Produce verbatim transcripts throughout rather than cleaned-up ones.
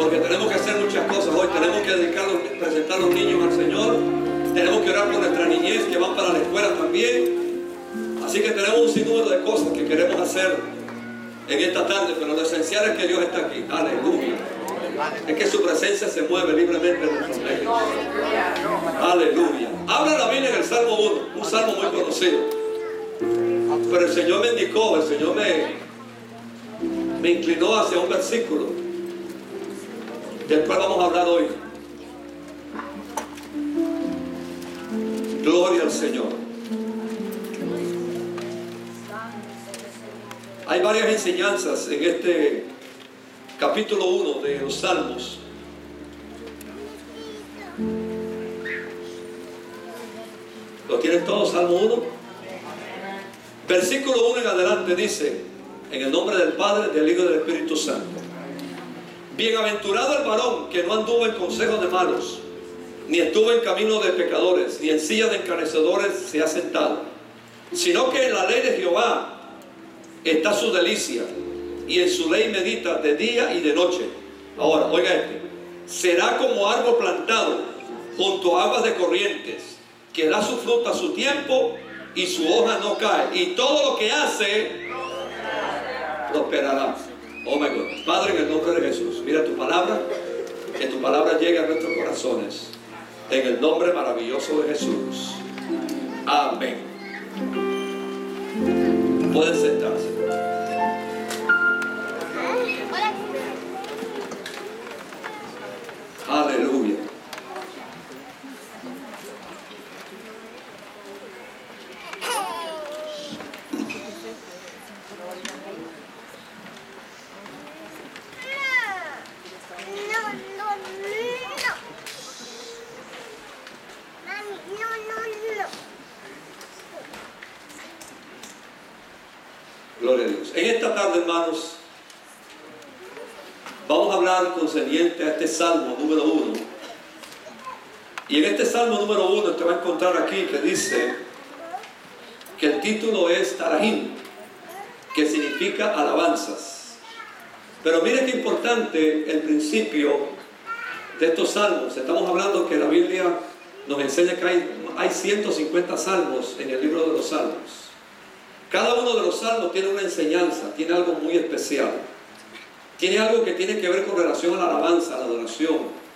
Porque tenemos que hacer muchas cosas hoy. Tenemos que dedicarlos, presentar a los niños al Señor. Tenemos que orar por nuestra niñez que van para la escuela también. Así que tenemos un sinnúmero de cosas que queremos hacer en esta tarde, pero lo esencial es que Dios está aquí. Aleluya. Es que su presencia se mueve libremente en nuestros medios. Aleluya. Habla la Biblia en el Salmo uno, un salmo muy conocido. Pero el Señor me indicó, el Señor me, me inclinó hacia un versículo del cual vamos a hablar hoy. Gloria al Señor. Hay varias enseñanzas en este capítulo uno de los Salmos. ¿Lo tienen todos? Salmo uno. Versículo uno en adelante dice: en el nombre del Padre, del Hijo y del Espíritu Santo. Bienaventurado el varón que no anduvo en consejo de malos, ni estuvo en camino de pecadores, ni en silla de encarnecedores se ha sentado, sino que en la ley de Jehová está su delicia, y en su ley medita de día y de noche. Ahora, oiga este: será como árbol plantado junto a aguas de corrientes, que da su fruta a su tiempo, y su hoja no cae, y todo lo que hace prosperará. Oh my God. Padre, en el nombre de Jesús, mira tu palabra, que tu palabra llegue a nuestros corazones, en el nombre maravilloso de Jesús. Amén. Pueden sentarse. Aleluya. Gloria a Dios. En esta tarde, hermanos, vamos a hablar concerniente a este Salmo número uno. Y en este Salmo número uno usted va a encontrar aquí que dice que el título es Tarahim, que significa alabanzas. Pero mire qué importante el principio de estos salmos. Estamos hablando que la Biblia nos enseña que hay, hay ciento cincuenta salmos en el libro de los Salmos. Cada uno de los salmos tiene una enseñanza, tiene algo muy especial. Tiene algo que tiene que ver con relación a la alabanza, a la adoración,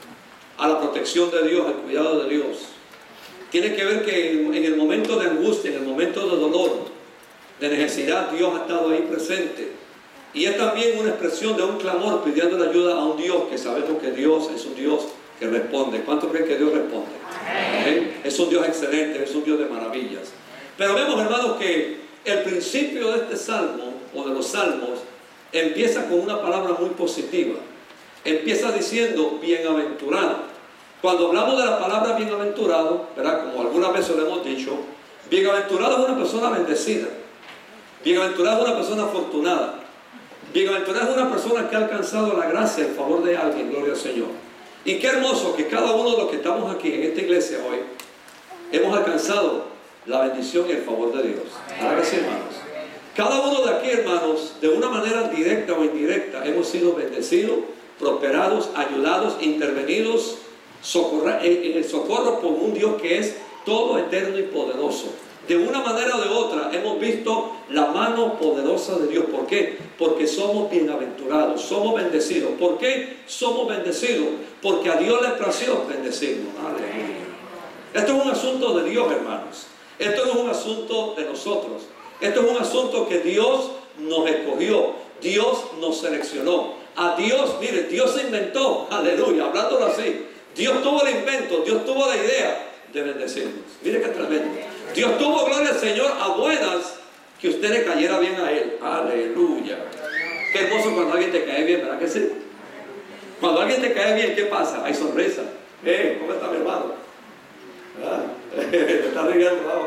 a la protección de Dios, al cuidado de Dios. Tiene que ver que en el momento de angustia, en el momento de dolor, de necesidad, Dios ha estado ahí presente. Y es también una expresión de un clamor pidiendo la ayuda a un Dios que sabemos que Dios es un Dios que responde. ¿Cuántos creen que Dios responde? Amén. Es un Dios excelente, es un Dios de maravillas. Pero vemos, hermanos, que el principio de este salmo, o de los salmos, empieza con una palabra muy positiva. Empieza diciendo bienaventurado. Cuando hablamos de la palabra bienaventurado, ¿verdad? Como algunas veces lo hemos dicho, bienaventurado es una persona bendecida. Bienaventurado es una persona afortunada. Bienaventurado es una persona que ha alcanzado la gracia, el favor de alguien, gloria al Señor. Y qué hermoso que cada uno de los que estamos aquí en esta iglesia hoy hemos alcanzado la bendición y el favor de Dios. ¿Verdad que sí, hermanos? Cada uno de aquí, hermanos, de una manera directa o indirecta, hemos sido bendecidos, prosperados, ayudados, intervenidos, socorra, en, en el socorro por un Dios que es todo eterno y poderoso. De una manera o de otra hemos visto la mano poderosa de Dios. ¿Por qué? Porque somos bienaventurados, somos bendecidos. ¿Por qué somos bendecidos? Porque a Dios le plació bendecirnos. Aleluya. Esto es un asunto de Dios, hermanos. Esto no es un asunto de nosotros. Esto es un asunto que Dios nos escogió. Dios nos seleccionó. A Dios, mire, Dios se inventó. Aleluya, hablándolo así. Dios tuvo el invento, Dios tuvo la idea de bendecirnos. Mire qué tremendo. Dios tuvo, gloria al Señor, a buenas que usted le cayera bien a Él. Aleluya. Qué hermoso cuando alguien te cae bien, ¿verdad que sí? Cuando alguien te cae bien, ¿qué pasa? Hay sonrisa. Eh, ¿cómo está mi hermano? ¿Verdad? Te está riendo, ¿no?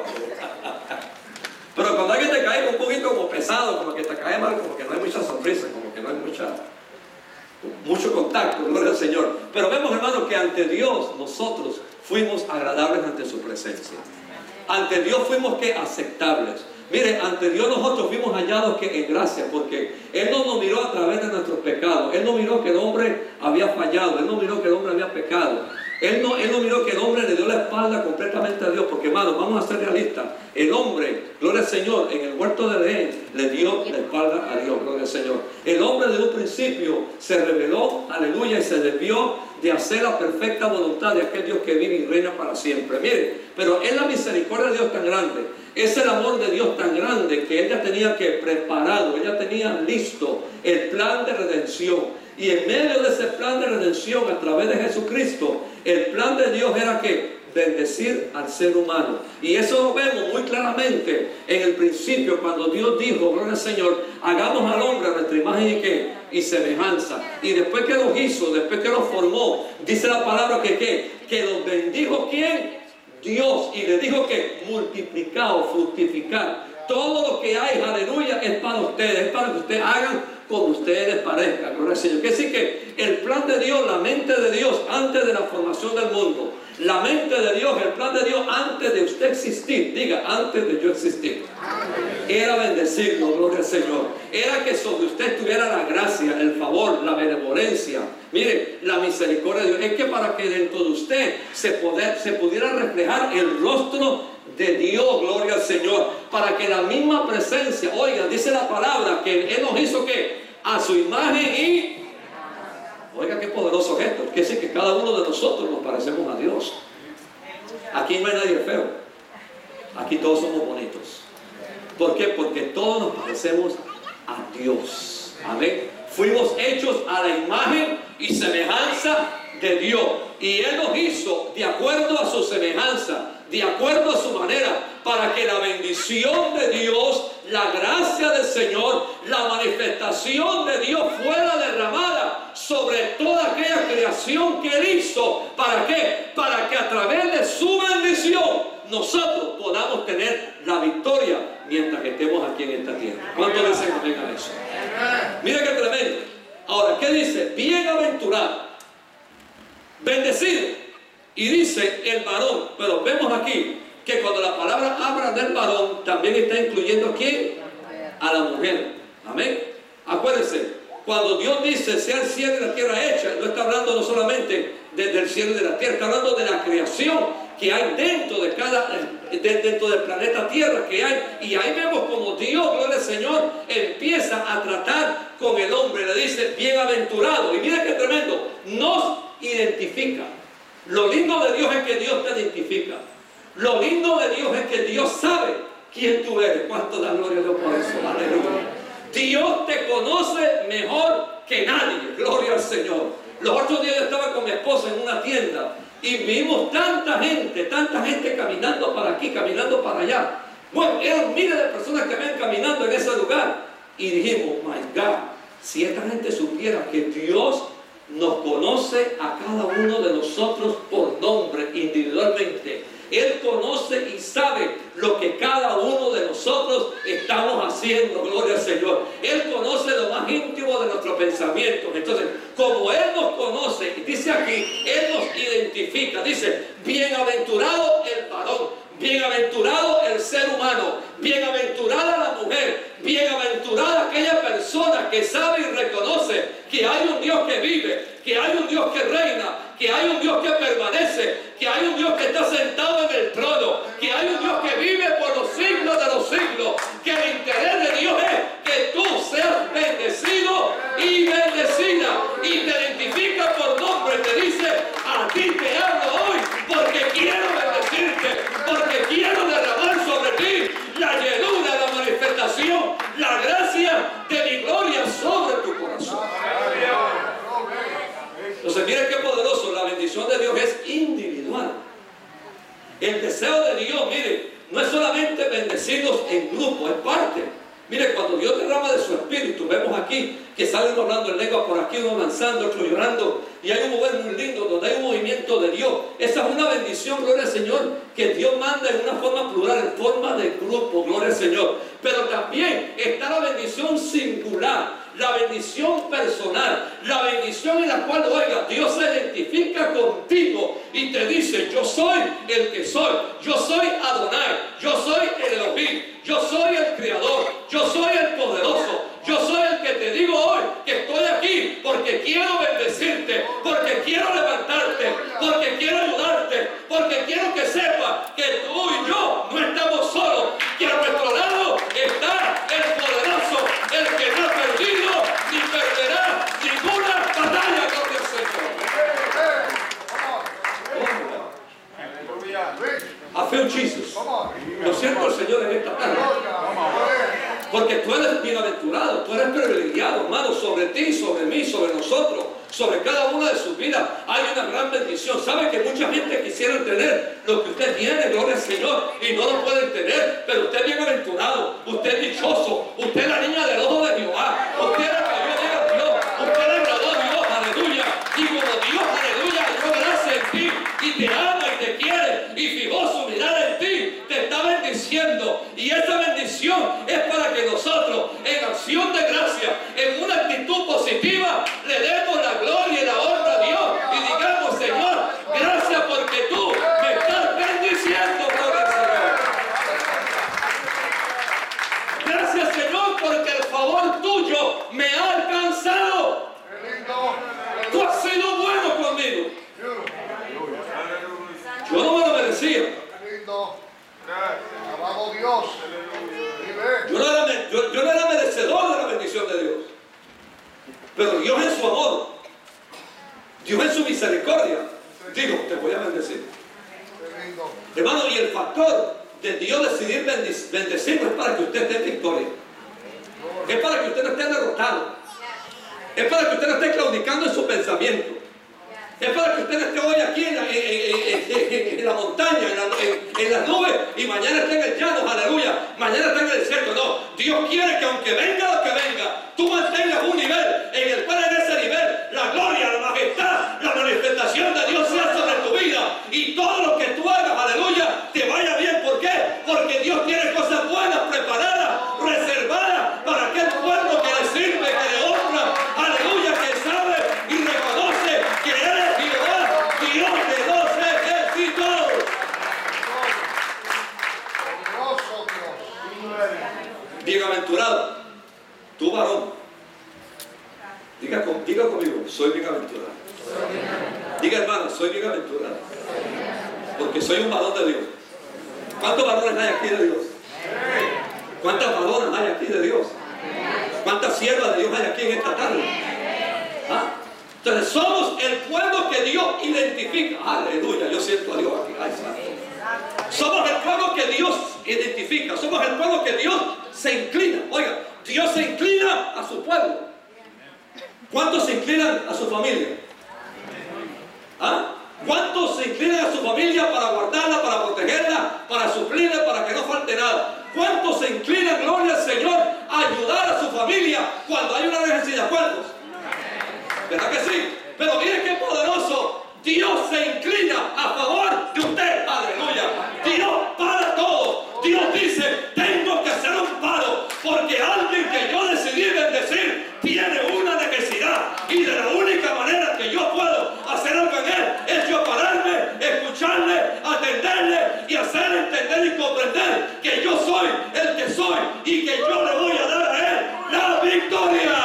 Pero cuando alguien te cae un poquito como pesado, como que te cae mal, como que no hay mucha sonrisa, como que no hay mucha, mucho contacto, gloria al Señor. Pero vemos, hermanos, que ante Dios nosotros fuimos agradables ante su presencia. Ante Dios fuimos que aceptables. Mire, ante Dios nosotros fuimos hallados que en gracia, porque Él no nos miró a través de nuestros pecados. Él no miró que el hombre había fallado, Él no miró que el hombre había pecado. Él no, él no miró que el hombre le dio la espalda completamente a Dios, porque hermano, vamos a ser realistas. El hombre, gloria al Señor, en el huerto de Edén le dio la espalda a Dios, gloria al Señor. El hombre de un principio se rebeló, aleluya, y se desvió de hacer la perfecta voluntad de aquel Dios que vive y reina para siempre. Mire, pero es la misericordia de Dios tan grande, es el amor de Dios tan grande, que ella tenía que preparado, ella tenía listo el plan de redención. Y en medio de ese plan de redención a través de Jesucristo, el plan de Dios era que bendecir al ser humano. Y eso lo vemos muy claramente en el principio, cuando Dios dijo, gloria al Señor, hagamos al hombre a nuestra imagen y qué, y semejanza. Y después que los hizo, después que los formó, dice la palabra que qué, que los bendijo ¿quién? Dios. Y le dijo que multiplicados, fructificar. Todo lo que hay, aleluya, es para ustedes, es para que ustedes hagan como ustedes les parezca, gloria al Señor. Quiere decir que el plan de Dios, la mente de Dios antes de la formación del mundo, la mente de Dios, el plan de Dios antes de usted existir, diga, antes de yo existir, era bendecirlo, gloria al Señor. Era que sobre usted tuviera la gracia, el favor, la benevolencia, mire, la misericordia de Dios. Es que para que dentro de usted se, poder, se pudiera reflejar el rostro de Dios, gloria al Señor, para que la misma presencia, oiga, dice la palabra que Él nos hizo que a su imagen y, oiga qué poderoso gesto, quiere decir que cada uno de nosotros nos parecemos a Dios. Aquí no hay nadie feo, aquí todos somos bonitos. ¿Por qué? Porque todos nos parecemos a Dios. Amén. Fuimos hechos a la imagen y semejanza de Dios, y Él nos hizo de acuerdo a su semejanza, de acuerdo a su manera, para que la bendición de Dios, la gracia del Señor, la manifestación de Dios fuera derramada sobre toda aquella creación que Él hizo. ¿Para qué? Para que a través de su bendición nosotros podamos tener la victoria mientras que estemos aquí en esta tierra. ¿Cuántos dicen amén a eso? Mira qué tremendo. Ahora, ¿qué dice? Bienaventurado, bendecido. Y dice el varón, pero vemos aquí que cuando la palabra habla del varón, también está incluyendo ¿a quién? A la mujer. Amén. Acuérdense, cuando Dios dice sea el cielo y la tierra hecha, no está hablando no solamente desde el cielo y de la tierra, está hablando de la creación que hay dentro de cada, de, dentro del planeta Tierra que hay. Y ahí vemos como Dios, gloria al Señor, empieza a tratar con el hombre, le dice bienaventurado. Y mira qué tremendo, nos identifica. Lo lindo de Dios es que Dios te identifica. Lo lindo de Dios es que Dios sabe quién tú eres. ¿Cuánto da gloria a Dios por eso? Aleluya. Dios te conoce mejor que nadie. Gloria al Señor. Los otros días yo estaba con mi esposa en una tienda y vimos tanta gente, tanta gente caminando para aquí, caminando para allá. Bueno, eran miles de personas que ven caminando en ese lugar. Y dijimos, my God, si esta gente supiera que Dios nos conoce a cada uno de nosotros por nombre, individualmente. Él conoce y sabe lo que cada uno de nosotros estamos haciendo, gloria al Señor. Él conoce lo más íntimo de nuestros pensamientos. Entonces, como Él nos conoce, y dice aquí, Él nos identifica, dice, bienaventurado el varón, bienaventurado el ser humano, bienaventurada la mujer, bienaventurada aquella persona que sabe y reconoce que hay un Dios que vive, que hay un Dios que reina, que hay un Dios que permanece, que hay un Dios que está sentado en el trono, que hay un Dios que vive por los siglos de los siglos, que el interés de Dios es que tú seas bendecido y bendecida, y te identifica por nombre, te dice, a ti te hablo hoy, porque quiero bendecirte, porque quiero derramar sobre ti la llenura, la manifestación, la gracia de mi gloria sobre tu corazón. Entonces, mire qué poderoso, la bendición de Dios es individual. El deseo de Dios, mire, no es solamente bendecirnos en grupo, es parte. Mire, cuando Dios derrama de su espíritu, vemos aquí que salen hablando en lengua por aquí, uno lanzando, otro llorando, y hay un mover muy lindo donde hay un movimiento de Dios. Esa es una bendición, gloria al Señor, que Dios manda en una forma plural, en forma de grupo, gloria al Señor. Pero también está la bendición singular, la bendición personal, la bendición en la cual, oiga, Dios se identifica contigo y te dice, yo soy el que soy, yo soy Adonai, yo soy el Elohim, Yo soy el creador, yo soy el poderoso, yo soy el que te digo hoy que estoy aquí porque quiero bendecirte, porque quiero levantarte, porque quiero ayudarte, porque quiero que sepas que tú y yo no estamos solos, que a nuestro lado está el poderoso, el que no ha perdido ni perderá ninguna batalla con el Señor. I feel Jesus. Lo siento, Señor, en esta tarde. Porque tú eres bienaventurado, tú eres privilegiado, hermano, sobre ti, sobre mí, sobre nosotros, sobre cada una de sus vidas. Hay una gran bendición. ¿Sabe que mucha gente quisiera tener lo que usted tiene, gloria al Señor, y no lo pueden tener? Pero usted es bienaventurado, usted es dichoso, usted es la niña del ojo de Jehová, usted es la que Dios diga a Dios, usted le agradó a Dios, aleluya. Y como Dios, aleluya, dio gracia en ti, y te ama y te quiere, y fijó su mirada en ti, te está bendiciendo. Y esa bendición es para que nosotros, en acción de gracia, en una actitud positiva, le demos la gloria y la honra a Dios y digamos: Señor, gracias porque tú me estás bendiciendo, gloria al Señor. Gracias, Señor, porque el favor tuyo me ha alcanzado. Tú has sido bueno conmigo. Yo no me lo merecía. Yo no, era, yo, yo no era merecedor de la bendición de Dios. Pero Dios en su amor, Dios en su misericordia, dijo: te voy a bendecir. Hermano, y el factor de Dios decidir bendecirlo es para que usted esté en victoria. Es para que usted no esté derrotado. Es para que usted no esté claudicando en su pensamiento. Es para que usted esté hoy aquí en la, en, en, en, en la montaña, en, la, en, en las nubes, y mañana esté en el llano, aleluya. Mañana esté en el desierto. No, Dios quiere que aunque venga lo que venga, tú mantengas un nivel en el cual, en ese nivel, la gloria, la majestad, la manifestación de Dios sea sobre tu vida. Y todo lo que tú hagas, aleluya, te vaya bien. ¿Por qué? Porque Dios tiene cosas buenas preparadas, reservadas para aquel pueblo que le sirve, que le honra, aleluya, que sabe y reconoce que Él es Jehová, Dios de los ejércitos. Bienaventurado, tú varón, diga, con, diga conmigo: soy bienaventurado. Diga, hermano, soy bienaventurado, porque soy un varón de Dios. ¿Cuántos varones hay aquí de Dios? ¿Cuántas varonas hay aquí de Dios? ¿Cuántas siervas de Dios hay aquí en esta tarde? ¿Ah? Entonces somos el pueblo que Dios identifica. Aleluya, yo siento a Dios aquí. Ay, santo. Somos el pueblo que Dios identifica. Somos el pueblo que Dios se inclina. Oiga, Dios se inclina a su pueblo. ¿Cuántos se inclinan a su familia? ¿Ah? ¿Cuántos se inclinan a su familia para guardarla, para protegerla, para suplirla, para que no falte nada? ¿Cuántos se inclinan, gloria al Señor, a ayudar a su familia cuando hay una necesidad? ¿Cuántos? ¿Verdad que sí? Pero miren qué poderoso. Dios se inclina a favor de usted. Aleluya. Dios para todo. Dios dice: tengo que hacer un paro, porque alguien que yo decidí bendecir tiene una necesidad, y de la única manera que yo puedo hacer algo en él es yo pararme, escucharle, atenderle y hacer entender y comprender que yo soy el que soy y que yo le voy a dar a él la victoria.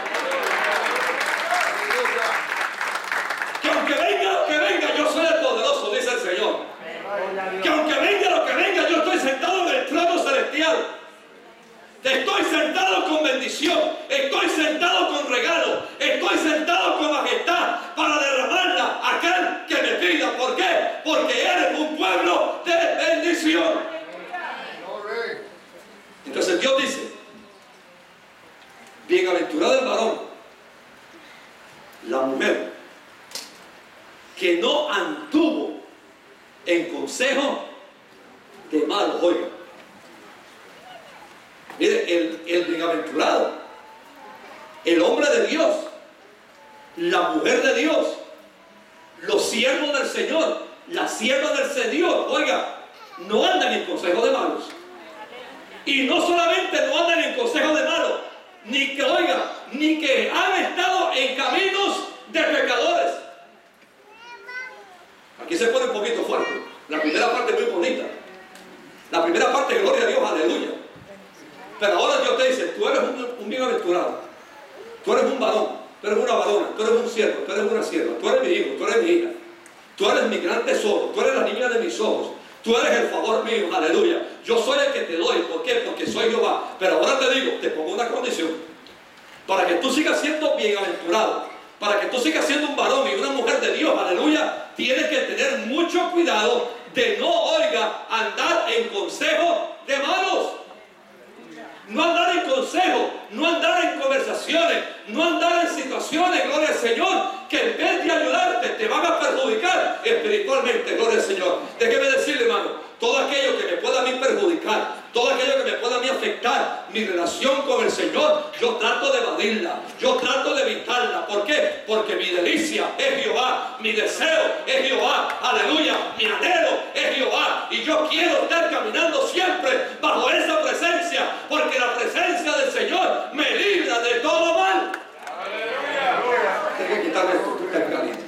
Que aunque venga lo que venga, yo soy el poderoso, dice el Señor. Que aunque venga lo que venga, yo estoy sentado en el trono celestial. Estoy sentado con bendición, estoy sentado con regalo, estoy sentado con majestad para derramarla a aquel que me pida. ¿Por qué? Porque eres un pueblo de bendición. Entonces Dios dice: bienaventurado el varón, la mujer, que no anduvo en consejo de malos. Oiga, mire, el, el bienaventurado, el hombre de Dios, la mujer de Dios, los siervos del Señor, las siervas del Señor, oiga, no andan en consejo de malos. Y no solamente no andan en consejo de malos, ni que, oiga, ni que han estado en caminos de pecadores. Aquí se pone un poquito fuerte. La primera parte es muy bonita. La primera parte, gloria a Dios, aleluya. varón, tú eres una varona, tú eres un siervo, tú eres una sierva, tú eres mi hijo, tú eres mi hija, tú eres mi gran tesoro, tú eres la niña de mis ojos, tú eres el favor mío, aleluya. Yo soy el que te doy, ¿por qué? Porque soy Jehová. Pero ahora te digo, te pongo una condición, para que tú sigas siendo bienaventurado, para que tú sigas siendo un varón y una mujer de Dios, aleluya, tienes que tener mucho cuidado de no, oiga, andar en consejo de malos. No andar en consejo, no andar en conversaciones, no andar en situaciones, gloria al Señor, que en vez de ayudarte te van a perjudicar espiritualmente, gloria al Señor. Déjeme decirle, hermano, todo aquello que me pueda a mí perjudicar, todo aquello que me pueda a mí afectar mi relación con el Señor, yo trato de evadirla, yo trato de evitarla. ¿Por qué? Porque mi delicia es Jehová, mi deseo es Jehová, aleluya, mi anhelo es Jehová, y yo quiero estar caminando siempre bajo esa presencia, porque la presencia del Señor me libra de todo mal. Aleluya. Tengo que quitarme esto, tú estás caliente.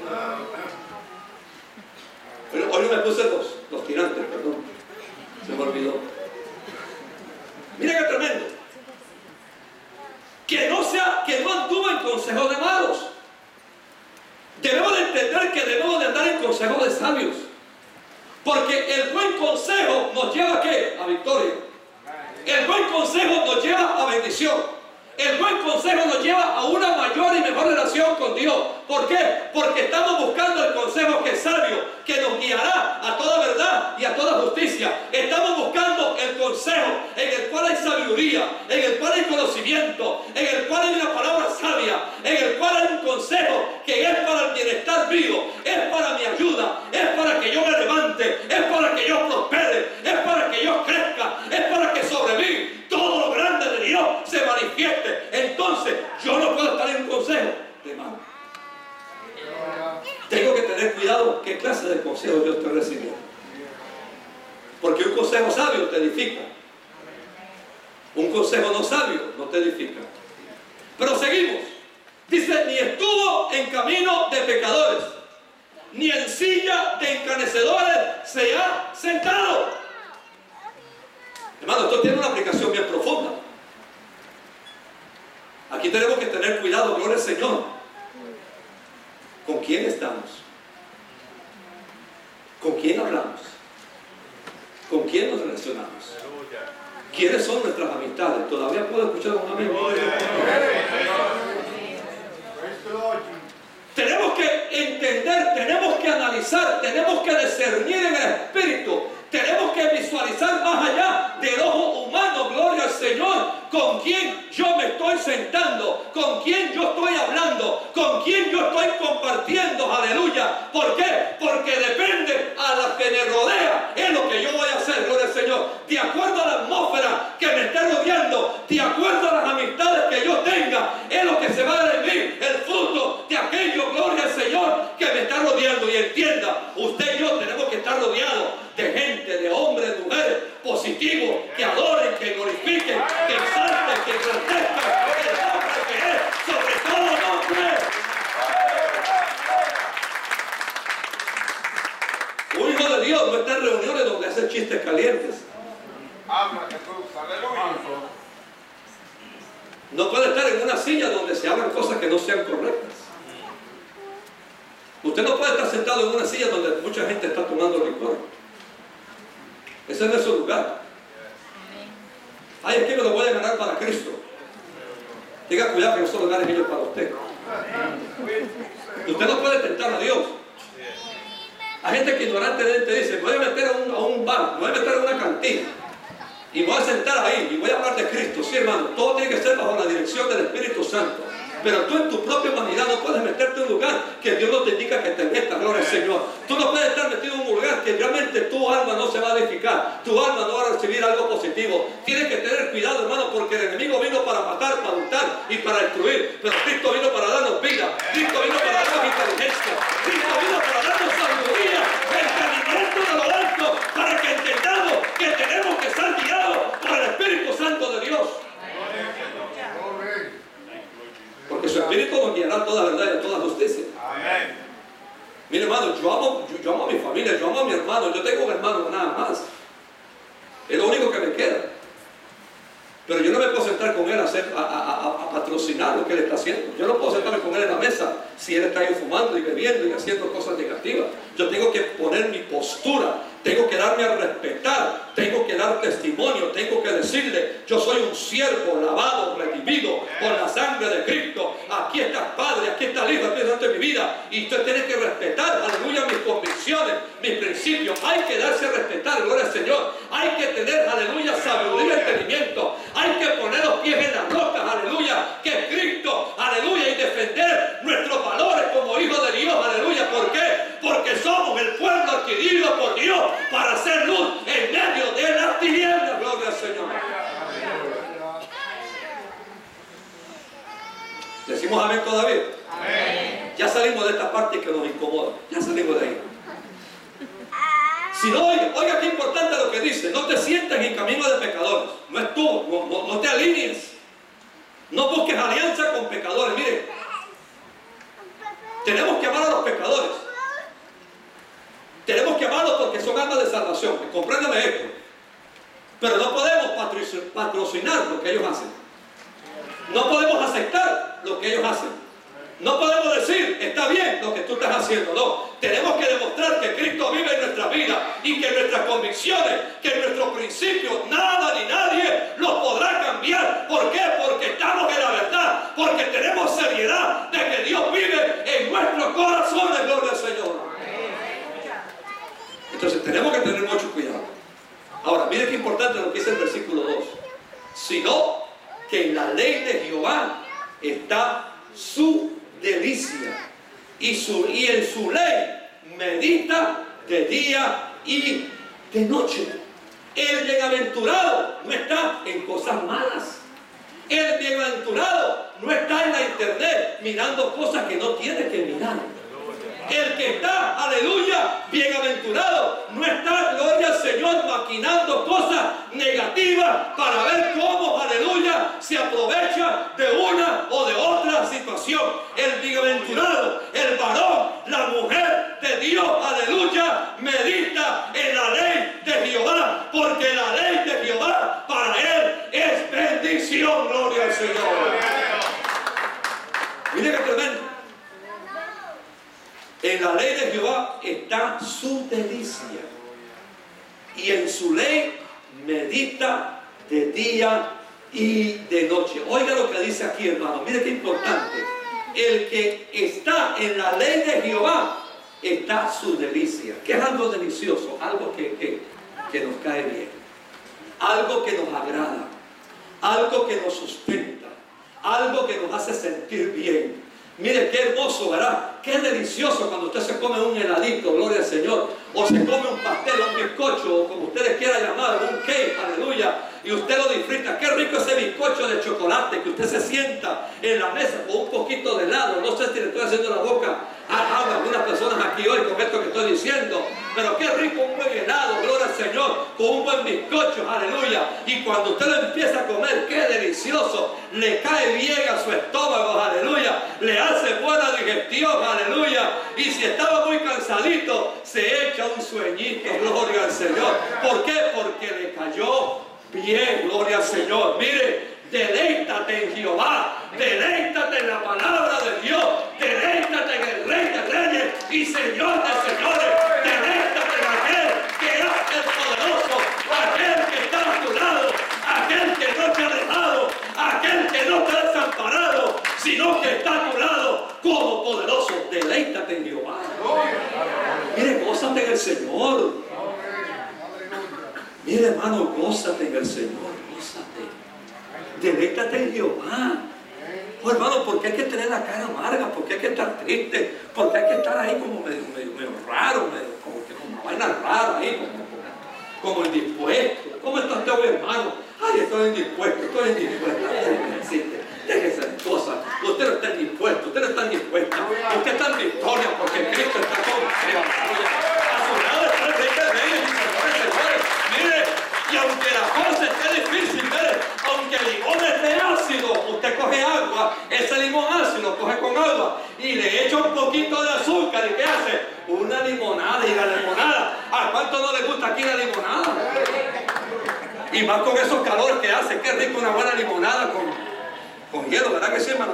Pero hoy no me puse los, los tirantes, perdón, se me olvidó. Mira qué tremendo. Que no sea, que no anduvo en consejos de malos. Debemos de entender que debemos de andar en consejos de sabios. Porque el buen consejo nos lleva a ¿qué? A victoria. El buen consejo nos lleva a bendición. El buen consejo nos lleva a una mayor y mejor relación con Dios. ¿Por qué? Porque estamos buscando el consejo que es sabio, que nos guiará a toda verdad y a toda justicia. Estamos buscando el consejo en el cual hay sabiduría, en el cual hay conocimiento, en el cual hay una palabra sabia, en el cual hay un consejo que es para el bienestar mío, es para mi ayuda, es para que yo me levante, es para que yo prospere, es para que yo crezca, es para que sobre mí todo lo grande de Dios se manifieste. Entonces yo no puedo estar en un consejo de mal. Tengo que tener cuidado qué clase de consejo yo estoy recibiendo, porque un consejo sabio te edifica, un consejo no sabio no te edifica. Pero seguimos. Dice, ni estuvo en camino de pecadores, ni en silla de encarnecedores se ha sentado. Hermano, esto tiene una aplicación bien profunda. Aquí tenemos que tener cuidado, gloria al Señor. ¿Con quién estamos? ¿Con quién hablamos? ¿Con quién nos relacionamos? ¿Quiénes son nuestras amistades? ¿Todavía puedo escuchar un amén? Tenemos que entender, tenemos que analizar, tenemos que discernir en el espíritu. Tenemos que visualizar más allá del ojo humano, gloria al Señor, con quién yo me estoy sentando, con quién yo estoy hablando, con quién yo estoy compartiendo, aleluya. ¿Por qué? Porque depende a la que me rodea, es lo que yo voy a hacer, gloria al Señor, de acuerdo a la atmósfera que me esté rodeando, de acuerdo a las amistades que yo tenga, es lo que se va a dar en mí, el fruto de aquello, gloria al Señor, que me está rodeando. Y entienda, usted y yo tenemos que estar rodeados de gente, de hombres, de mujeres positivos, que adoren, que glorifiquen, que exalten, que engrandezcan el nombre que es sobre todo nombre. Un hijo de Dios no está en reuniones donde hacen chistes calientes. No puede estar en una silla donde se hablan cosas que no sean correctas. Usted no puede estar sentado en una silla donde mucha gente está tomando licor. Ese no es su lugar. Ay, es que me lo voy a ganar para Cristo. Tenga cuidado que no son lugares ellos para usted. Usted no puede tentar a Dios. Hay gente que ignorantemente dice, me voy a meter a un, a un bar, me voy a meter a una cantina y me voy a sentar ahí y voy a hablar de Cristo. Sí, hermano, todo tiene que ser bajo la dirección del Espíritu Santo. Pero tú en tu propia humanidad no puedes meterte en un lugar que Dios no te indica que te metas, gloria al Señor. Tú no puedes estar metido en un lugar que realmente tu alma no se va a edificar, tu alma no va a recibir algo positivo. Tienes que tener cuidado, hermano, porque el enemigo vino para matar, para hurtar y para destruir. Pero Cristo vino para darnos vida, Cristo vino para darnos inteligencia, Cristo vino para darnos sabiduría, entendimiento de lo alto, para que entendamos que tenemos que ser guiados por el Espíritu Santo de Dios. Porque su Espíritu nos guiará a toda verdad y a toda justicia. Amén. Mire, hermano, yo amo, yo, yo amo a mi familia, yo amo a mi hermano, yo tengo un hermano nada más. Es lo único que me queda. Pero yo no me puedo sentar con él a, hacer, a, a, a patrocinar lo que él está haciendo. Yo no puedo sentarme con él en la mesa si él está ahí fumando y bebiendo y haciendo cosas negativas. Yo tengo que poner mi postura, tengo que darme a respetar, tengo que dar testimonio, tengo que decirle: yo soy un siervo lavado, redimido por la sangre de Cristo. Aquí está el Padre, aquí está el Hijo, aquí está mi vida. Y usted tiene que respetar, aleluya, mis convicciones, mis principios. Hay que darse a respetar, gloria al Señor. Hay que tener, aleluya, sabiduría y entendimiento. Hay que poner los pies en las rocas, aleluya, que es Cristo, aleluya, y defender nuestros valores como hijos de Dios, aleluya. ¿Por qué? Porque somos el pueblo adquirido por Dios para hacer luz en medio de las tinieblas, gloria al Señor. ¿Decimos amén todavía? Amén. Ya salimos de esta parte que nos incomoda, ya salimos de ahí. Si no, oiga, oiga qué importante lo que dice: no te sientes en camino de pecadores. No es tú, no, no, no te alinees. No busques alianza con pecadores. Mire, tenemos que amar a los pecadores. Tenemos que amarlos porque son almas de salvación. Compréndeme esto. Pero no podemos patrocinar lo que ellos hacen. No podemos aceptar lo que ellos hacen. No podemos decir: está bien lo que tú estás haciendo. No, tenemos que demostrar que Cristo vive en nuestra vida y que nuestras convicciones, que nuestros principios, nada ni nadie los podrá cambiar. ¿Por qué? Porque estamos en la verdad, porque tenemos seriedad de que Dios vive en nuestros corazones, gloria al Señor. Entonces tenemos que tener mucho cuidado. Ahora, mire qué importante lo que dice el versículo dos: sino que en la ley de Jehová está su delicia, y, su, y en su ley medita de día y de noche. El bienaventurado no está en cosas malas. El bienaventurado no está en la internet mirando cosas que no tiene que mirar. El que está, aleluya, bienaventurado, no está, gloria al Señor, maquinando cosas negativas para ver cómo, aleluya, se aprovecha de una o de otra situación. El bienaventurado, el varón, la mujer de Dios, aleluya, medita en la ley de Jehová, porque la ley de Jehová para él es bendición, gloria al Señor. Mire qué tremendo. En la ley de Jehová está su delicia, y en su ley medita de día y de noche. Oiga lo que dice aquí, hermano. Mire qué importante. El que está en la ley de Jehová está su delicia. ¿Qué es algo delicioso? Algo que, que, que nos cae bien, algo que nos agrada, algo que nos sustenta, algo que nos hace sentir bien. Mire qué hermoso, ¿verdad? Qué delicioso cuando usted se come un heladito, gloria al Señor, o se come un pastel, un bizcocho, o como ustedes quieran llamar, un cake, aleluya, y usted lo disfruta. Qué rico ese bizcocho de chocolate, que usted se sienta en la mesa con un poquito de helado. No sé si le estoy haciendo la boca a algunas personas aquí hoy con esto que estoy diciendo, pero qué rico un buen helado, gloria al Señor, con un buen bizcocho, aleluya. Y cuando usted lo empieza a comer, qué delicioso, le cae bien a su estómago, aleluya, le hace buena digestión, aleluya. Y si estaba muy cansadito, se echa un sueñito, gloria al Señor. ¿Por qué? Porque le cayó bien, gloria al Señor. Mire, deleítate en Jehová, deleítate en la palabra de Dios, deleítate en el Rey de Reyes y Señor de Señores, deleítate en aquel que es el poderoso, aquel que está a tu lado, aquel que no te ha dejado, aquel que no te ha desamparado, sino que está a tu lado como poderoso. Deleítate en Jehová. Mire, gózate en el Señor. Mire, hermano, gózate en el Señor, gózate. Deleítate en Jehová. Oh, hermano, ¿por qué hay que tener la cara amarga? ¿Por qué hay que estar triste? ¿Por qué hay que estar ahí como medio, medio, medio raro? Medio, como que como una vaina rara ahí, como, como, como indispuesto. ¿Cómo está usted hoy, hermano? Ay, estoy indispuesto, estoy indispuesto. Déjese de cosas. Usted no está indispuesto, usted no está indispuesta. Usted está en victoria porque Cristo está con usted. A su lado está el Rey de Reyes y Señores de Señores. Mire, y aunque la cosa esté difícil, mire, aunque el limón esté ácido, usted coge agua, ese limón ácido lo coge con agua y le echa un poquito de azúcar. ¿Y qué hace? Una limonada. Y la limonada, ¿a cuánto no le gusta aquí la limonada? Y más con esos calores que hace, qué rico una buena limonada con, con hielo, ¿verdad que sí, hermano?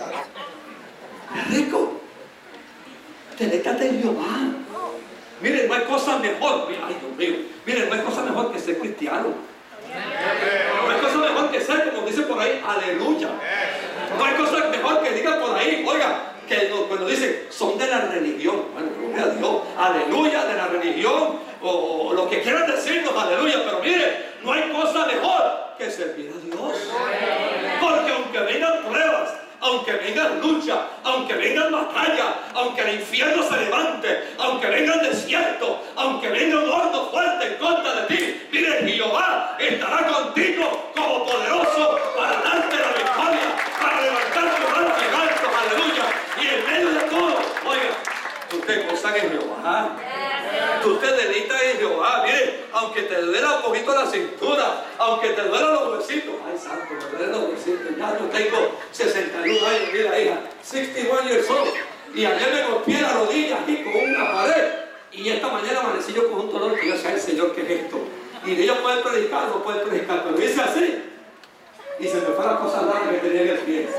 Es rico. Deleítate en Jehová. Miren, no hay cosa mejor. Ay, Dios mío. Miren, no hay cosa mejor que ser cristiano. No hay cosa mejor que ser, como dice por ahí, aleluya. No hay cosa mejor que diga por ahí, oiga, que cuando dicen son de la religión. Bueno, gloria a Dios. Aleluya, de la religión. O, o lo que quieran decirnos, aleluya. Pero miren, no hay cosa mejor que servir a Dios. Porque aunque vengan pruebas, aunque vengan lucha, aunque vengan batalla, aunque el infierno se levante, aunque venga el desierto, aunque venga un horno fuerte en contra de ti, mire, Jehová estará contigo como poderoso para darte la victoria, para levantar tu mano en alto, aleluya. Y en medio de todo, oiga, tú te gozas en Jehová. Tú te deleitas en Jehová. Mire, aunque te duela un poquito la cintura, aunque te duelan los huesitos. Ay, santo, me duelen los huesitos. Ya yo tengo sesenta y un años, mira, hija, sesenta y uno years old. Y ayer me golpeé la rodilla aquí con una pared. Y esta mañana amanecí yo con un dolor que yo sé, el Señor, ¿qué es esto? Y de ellos pueden predicar, no pueden predicar, pero hice así. Y se me fue la cosa larga que tenía en el pie.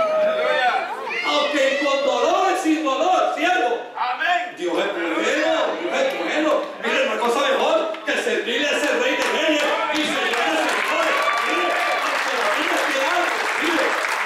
Aunque con dolor y sin dolor, siervo. Amén. Dios es bueno, Dios es bueno. Miren, una cosa mejor que servirle a ese Rey de Reyes y Señor de Señores. Mire, aunque la vida esté alto, mire.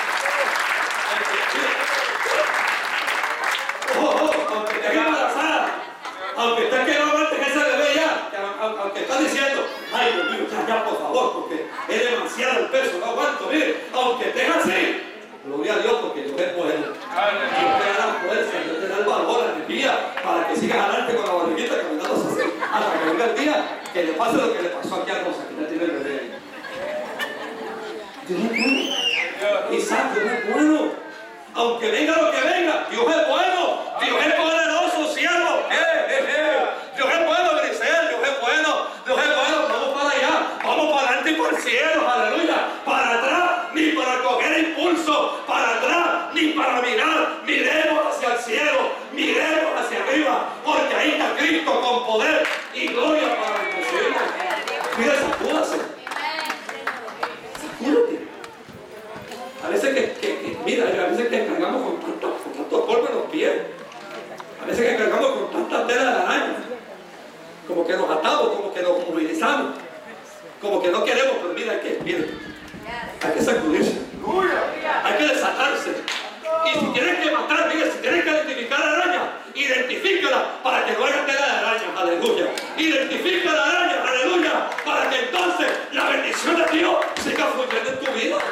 Ojo, ojo, aunque esté embarazada, aunque esté que no aguantes ese bebé ya, aunque está diciendo, ay Dios mío, ya, ya, por favor, porque es demasiado el peso, no aguanto, mire, aunque estés así. Gloria a Dios, porque Dios es bueno. Dios te da la fuerza, Dios te da el valor, la energía para que sigas adelante con la barriguita caminando así hasta que venga el día que le pase lo que le pasó aquí a Rosa, que ya tiene el bebé. Dios es bueno. Isaac, Dios es bueno. Aunque venga lo que venga, Dios es bueno. Dios es poderoso, siervo. Eh, eh, eh. Dios es bueno, Grisel. Dios es bueno. Dios es bueno. Vamos para allá. Vamos para adelante y por el cielo. Aleluya. Para atrás, ni para coger impulso. Para atrás, ni para mirar. Miremos hacia el cielo. Miremos hacia arriba. Porque ahí está Cristo con poder y gloria para bendecirnos. Mira, sacúdase. Sacúdate. A veces que, que, que, mira, a veces que cargamos con tanto, con tanto polvo en los pies. A veces que cargamos con tanta tela de araña. Como que nos atamos, como que nos movilizamos. Como que no queremos, pero mira, hay que, mira, hay que sacudirse. Hay que desatarse. Y si tienes que matar, mira, si tienes que identificar la araña, identifícala para que no haya tela de araña, aleluya. Identifica la araña, aleluya, para que entonces la bendición de Dios siga fluyendo en tu vida.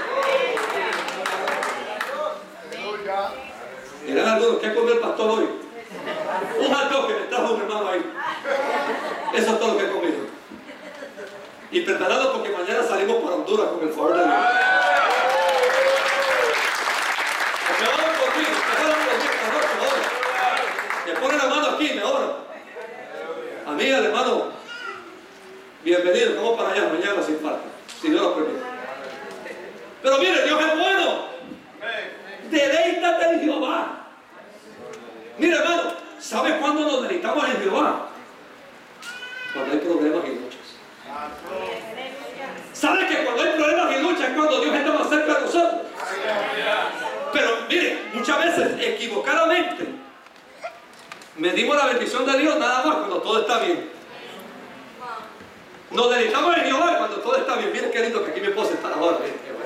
Miren algunos, ¿qué comió el pastor hoy? Un hot dog que me trajo un hermano ahí. Eso es todo lo que he comido. Y preparado porque mañana salimos para Honduras con el favor de Dios. Me oran por mí, me oran por mí, esta noche, me oran. Me ponen la mano aquí, me oran. Amiga, hermano, bienvenido, vamos para allá mañana sin falta, si Dios lo permite. Pero mire, Dios es bueno. Deleítate en Jehová. Mira, hermano, ¿sabe cuándo nos deleitamos en Jehová? Cuando hay problemas y luchas. ¿Sabe que cuando hay problemas y luchas es cuando Dios está más cerca de nosotros? Pero mire, muchas veces equivocadamente medimos la bendición de Dios nada más cuando todo está bien. Nos deleitamos en Jehová cuando todo está bien. Mire qué lindo que aquí me puedo sentar ahora.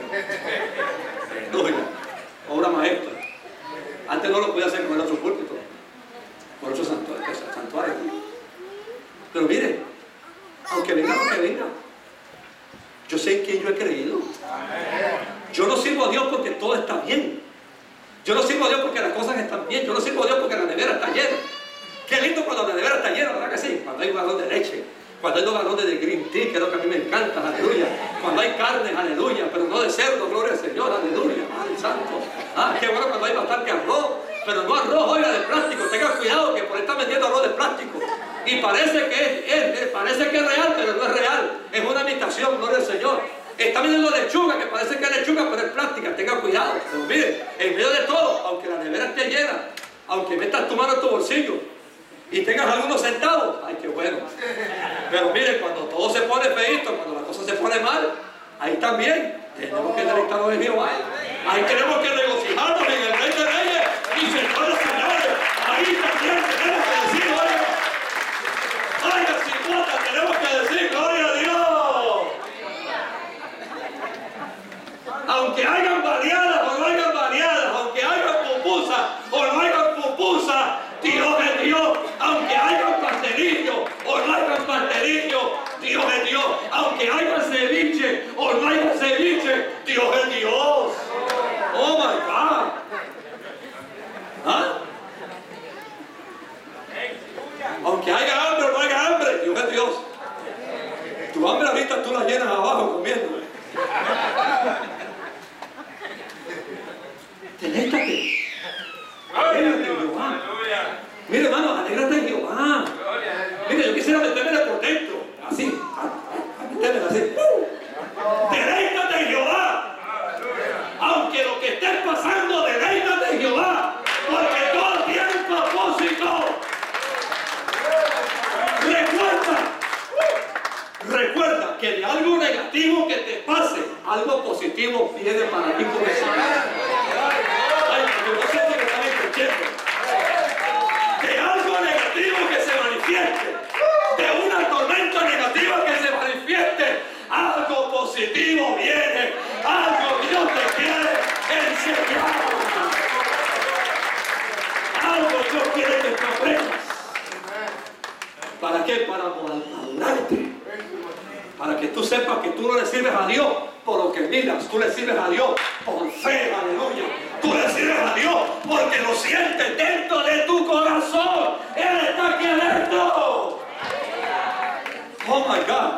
No, obra maestra. Antes no lo podía hacer con el otro púlpito, con otros santuarios. Pero mire, aunque venga lo que venga, yo sé en quién yo he creído. Yo no sirvo a Dios porque todo está bien. Yo no sirvo a Dios porque las cosas están bien. Yo no sirvo a Dios porque la nevera está llena. Qué lindo cuando la nevera está llena, ¿verdad que sí? Cuando hay un galón de leche, cuando hay dos galones de green tea, que es lo que a mí me encanta, aleluya. Cuando hay carne, aleluya, pero no de cerdo, gloria al Señor, aleluya, Padre Santo. Ah, qué bueno cuando hay bastante arroz, pero no arroz, oiga, de plástico. Tenga cuidado que por ahí están vendiendo arroz de plástico. Y parece que es, es, parece que es real, pero no es real. Es una imitación, gloria al Señor. Está vendiendo lechuga, que parece que es lechuga, pero es plástica. Tenga cuidado. Pero mire, en medio de todo, aunque la nevera esté llena, aunque metas tu mano en tu bolsillo y tengas algunos centavos, ay, qué bueno. Pero mire, cuando todo se pone feíto, cuando la cosa se pone mal, ahí también tenemos que deleitarnos en Jehová. Ahí tenemos que regocijarnos en el Rey de Reyes y Señor de Señores. Ahí también tenemos que decir, oiga, oiga, sin cuota, tenemos que decir, gloria a Dios. Aunque hayan variadas o no hayan variadas, aunque hayan pupusas o no hayan pupusas, Dios es Dios. Aunque hayan pastelillo o no hayan pastelillo, Dios es Dios. Aunque haya ceviche o no haya ceviche, Dios es Dios. Oh my God. ¿Ah? Aunque haya hambre o no haya hambre, Dios es Dios. Tu hambre ahorita tú la llenas abajo comiendo. Deleítate. Alégrate en Jehová. Mire, hermano, alégrate en Jehová. Mire, yo quisiera meterme por dentro. Así. Meterme así. Deleítate en Jehová. Aunque lo que estés pasando, deleítate en Jehová. Porque todo tiene un propósito. Recuerda. Recuerda que de algo negativo que te pase, algo positivo viene para ti por eso. Ay, yo no sé si me están entendiendo. De algo negativo que se manifieste, de una tormenta negativa que se manifieste, algo positivo viene, algo Dios te quiere enseñar. Algo Dios quiere que te aprendas. ¿Para qué? Para madurarte. Para que tú sepas que tú no le sirves a Dios por lo que miras, tú le sirves a Dios por fe, aleluya. Tú le sirves a Dios porque lo sientes dentro de tu corazón. Él está aquí adentro. Oh my God.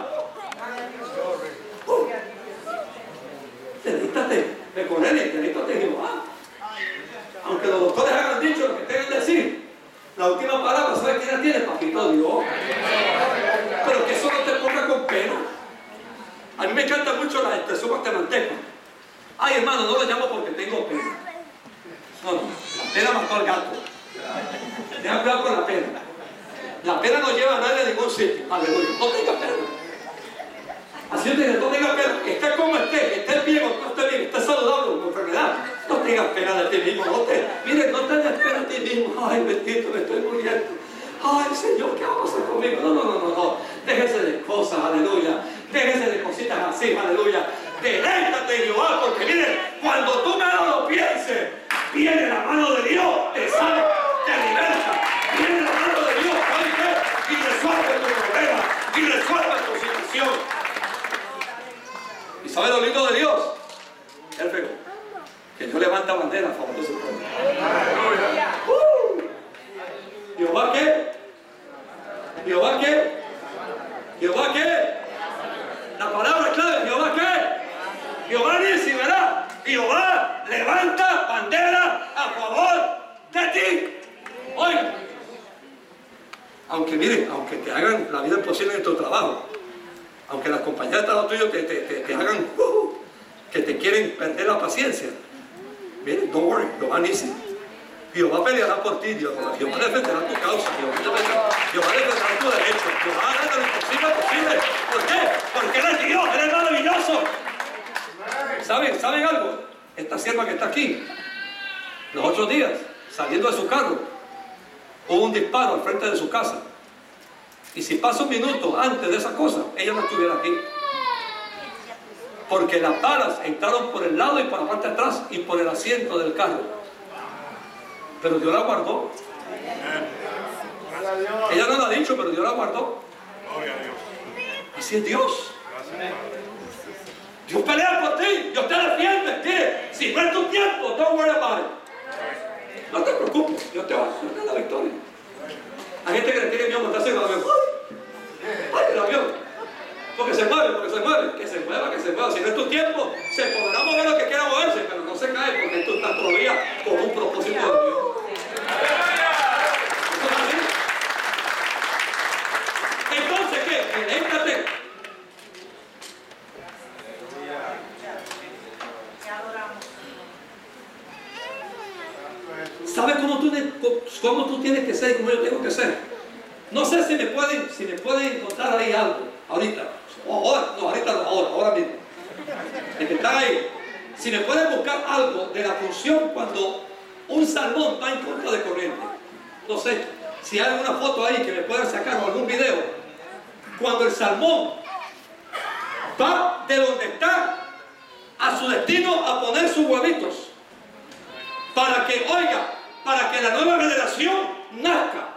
Uh. Deleítate de con Él y deleítate de Jehová. Aunque los doctores hayan dicho lo que tengan que decir, la última palabra, ¿sabes quién la tiene? Papito Dios. Pero que eso no te ponga con pena. A mí me encanta mucho la expresión guatemalteca. Ay, hermano, no lo llamo porque tengo pena. No, no, la pena mató al gato. Deja cuidado con la pena. La pena no lleva a nadie a ningún sitio. Aleluya. No tenga pena. Así es, no tenga pena. Esté como esté, esté bien o no esté bien, esté saludable o con enfermedad. No tengas pena de ti mismo. No te, mire, no tengas pena de ti mismo. Ay, bendito, me estoy muriendo. Ay, Señor, ¿qué vamos a hacer conmigo? No, no, no, no, no. Déjese de cosas, aleluya. Déjese de cositas así, aleluya. Deleítate en Jehová, porque mire, cuando tú menos lo pienses, viene la mano de Dios, te sana, te liberta. Viene la mano de Dios, ¿sabes qué? Y resuelve tu problema, y resuelve tu situación. ¿Y sabes lo lindo de Dios? Él pegó. Que Dios levanta bandera a favor de su pueblo. Uh. ¿Jehová qué? ¿Jehová qué? ¿Jehová qué? La palabra clave, ¿Jehová qué? Jehová dice, ¿verdad? Jehová levanta bandera a favor de ti. Oiga, aunque miren, aunque te hagan la vida imposible en tu trabajo, aunque las compañías de trabajo tuyo te, te, te, te hagan, uh, que te quieren perder la paciencia, miren, don't worry, Jehová dice, Jehová peleará por ti, Dios, Jehová defenderá tu causa, Jehová defenderá tu derecho, Jehová hará lo imposible posible. ¿Por qué? Porque Él es Dios, Él es maravilloso. ¿Saben? ¿Saben algo? Esta sierva que está aquí, los otros días, saliendo de su carro, hubo un disparo al frente de su casa. Y si pasa un minuto antes de esa cosa, ella no estuviera aquí. Porque las balas entraron por el lado y por la parte de atrás y por el asiento del carro. Pero Dios la guardó. Ella no lo ha dicho, pero Dios la guardó. Así es Dios. Dios pelea por ti, Dios te defiende. Mire, si no es tu tiempo, don't worry about it. No te preocupes, Dios te va a dar la victoria. Hay gente que le tiene miedo a montarse en el avión. ¡Ay, el avión! Porque se mueve, porque se mueve. Que se mueva, que se mueva. Si no es tu tiempo, se podrá mover lo que quiera moverse, pero no se cae porque tú estás todavía con un propósito de Dios. Entonces, ¿qué? Deleítate. ¿Sabes cómo tú, cómo tú tienes que ser y cómo yo tengo que ser? No sé si me pueden, si me pueden encontrar ahí algo, ahorita. O ahora, no, ahorita no, ahora, ahora mismo. El que está ahí. Si me pueden buscar algo de la función cuando un salmón va en contra de corriente. No sé si hay alguna foto ahí que me puedan sacar o algún video. Cuando el salmón va de donde está a su destino a poner sus huevitos. Para que, oiga, para que la nueva generación nazca.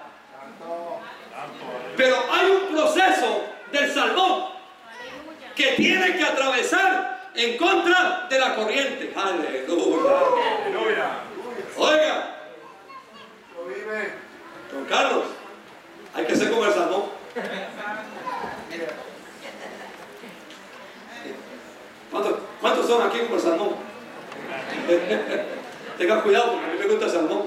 Pero hay un proceso del salmón que tiene que atravesar en contra de la corriente. Aleluya. Oiga, don Carlos, hay que ser como el salmón. ¿Cuántos, ¿Cuántos son aquí como el salmón? Tengan cuidado porque a mí me gusta el salmón.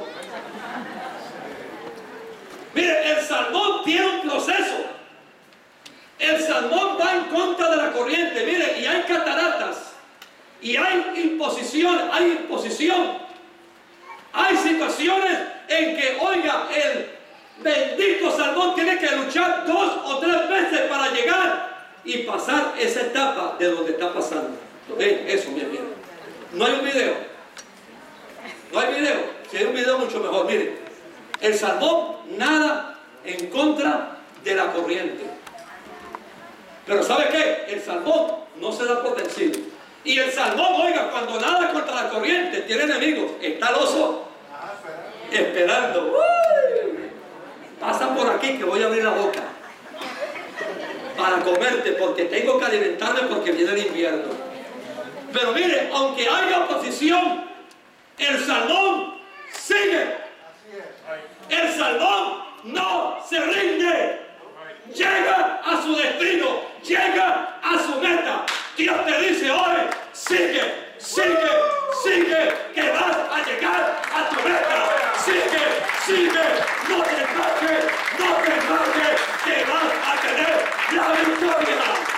Mire, el salmón tiene un proceso. El salmón va en contra de la corriente. Mire, y hay cataratas. Y hay imposición, hay imposición. Hay situaciones en que, oiga, el bendito salmón tiene que luchar dos o tres veces para llegar y pasar esa etapa de donde está pasando. ¿Ven? Eso, mire, mire. No hay un video. No hay video. Si hay un video, mucho mejor. Mire, el salmón nada en contra de la corriente. Pero ¿sabe qué? El salmón no se da por vencido. Y el salmón, oiga, cuando nada contra la corriente, tiene enemigos. Está el oso esperando. ¡Uy! Pasa por aquí que voy a abrir la boca para comerte, porque tengo que alimentarme porque viene el invierno. Pero mire, aunque haya oposición, el salmón sigue. El salmón no se rinde. Llega a su destino, llega a su meta. Dios te dice hoy, sigue, sigue, sigue, que vas a llegar a tu meta. Sigue, sigue, no te marches, no te marches, que vas a tener la victoria.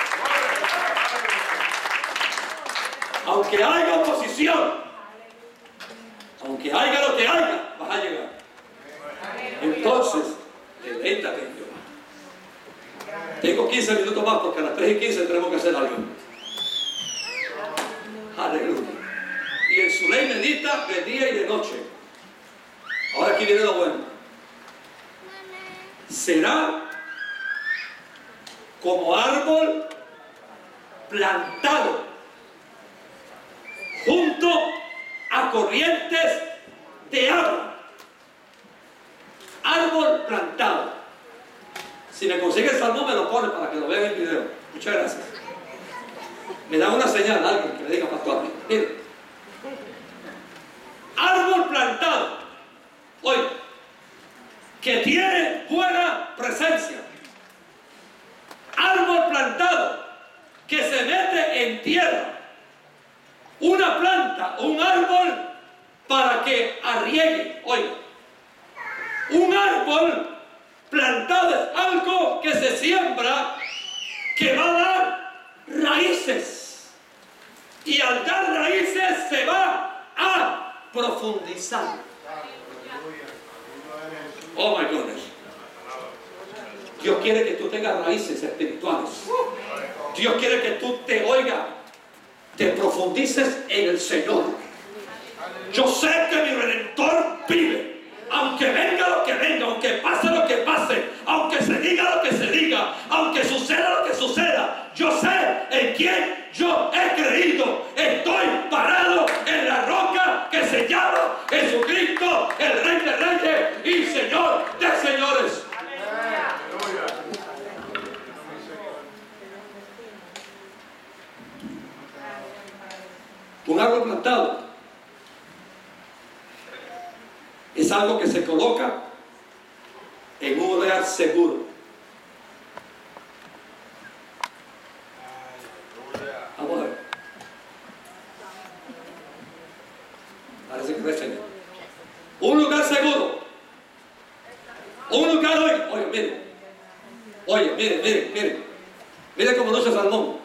Aunque haya oposición, aunque haya lo que haya, vas a llegar. Entonces, deleítate en Jehová. Tengo quince minutos más porque a las tres y quince tenemos que hacer algo. Aleluya. Y en su ley medita de día y de noche. Ahora aquí viene lo bueno. Será como árbol plantado junto a corrientes de agua. Árbol plantado. Si me consigue el salmón, me lo pone para que lo vean en el video. Muchas gracias. Me da una señal a alguien que le diga, pastor, mire. Árbol plantado. Oye, que tiene buena presencia. Árbol plantado que se mete en tierra. Una planta, un árbol para que arriegue. Oye, un árbol plantado es algo que se siembra, que va a dar raíces. Y al dar raíces se va a profundizar. Oh my goodness. Dios quiere que tú tengas raíces espirituales. Dios quiere que tú te oigas, te profundices en el Señor. Yo sé que mi Redentor vive. Aunque venga lo que venga, aunque pase lo que pase, aunque se diga lo que se diga, aunque suceda lo que suceda, yo sé en quién yo he creído. Estoy parado en la roca que se llama Jesucristo, el Rey de Reyes y Señor de Señores. Un árbol plantado es algo que se coloca en un lugar seguro. Vamos a ver. Parece que no es seguro. Un lugar seguro. Un lugar, oye, oye, mire. Oye, mire, mire, mire. Mire cómo lucha Salmón.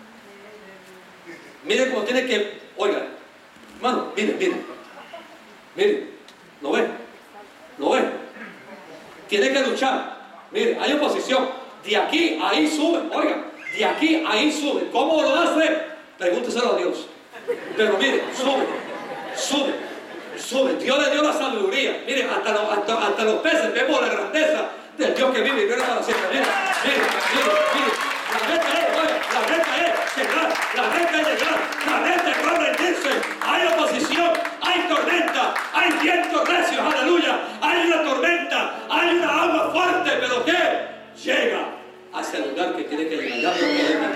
Mire cómo tiene que, oiga, hermano, mire, mire. Mire. ¿Lo ven? ¿Lo ven? Tiene que luchar. Mire, hay oposición. De aquí a ahí suben. Oiga, de aquí a ahí suben. ¿Cómo lo hace? Pregúnteselo a Dios. Pero mire, sube, sube, sube. Dios le dio la sabiduría. Mire, hasta los, hasta, hasta los peces vemos la grandeza del Dios que vive y viene para siempre. Mire, mire, mire, mire. La meta es, oiga, la meta es llegar, la meta es llegar, la meta es no rendirse. Hay oposición, hay tormenta, hay vientos recios, aleluya. Hay una tormenta, hay una agua fuerte, pero ¿qué? Llega hacia el lugar que tiene que llegar. Ya no puede llegar.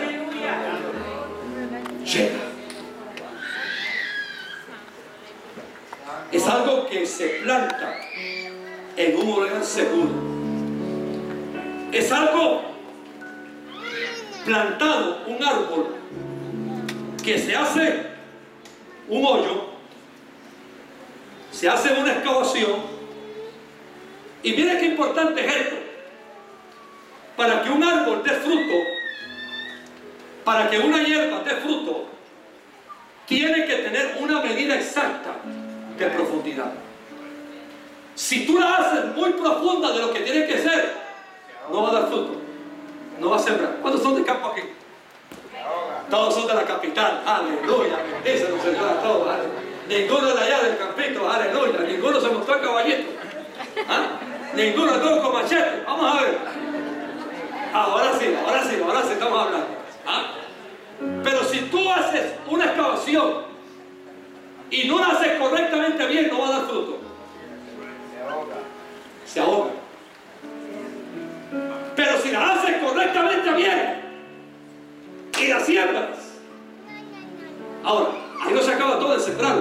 Llega. Es algo que se planta en un lugar seguro. Es algo plantado, un árbol que se hace un hoyo, se hace una excavación. Y mire qué importante es esto. Para que un árbol dé fruto, para que una hierba dé fruto, tiene que tener una medida exacta de profundidad. Si tú la haces muy profunda de lo que tiene que ser, no va a dar fruto, no va a sembrar. ¿Cuántos son de campo aquí? Todos son de la capital. Aleluya, bendícenos, Señor, a todos. Aleluya. Ninguno de allá del campito, aleluya. Ninguno se montó a caballito. ¿Ah? Ninguno todo con machete. Vamos a ver. Ahora sí, ahora sí, ahora sí estamos hablando. ¿Ah? Pero si tú haces una excavación y no la haces correctamente bien, no va a dar fruto. Se ahoga. Se ahoga. Pero si la haces correctamente bien y la siembras, ahora, ahí no se acaba todo en sembrar.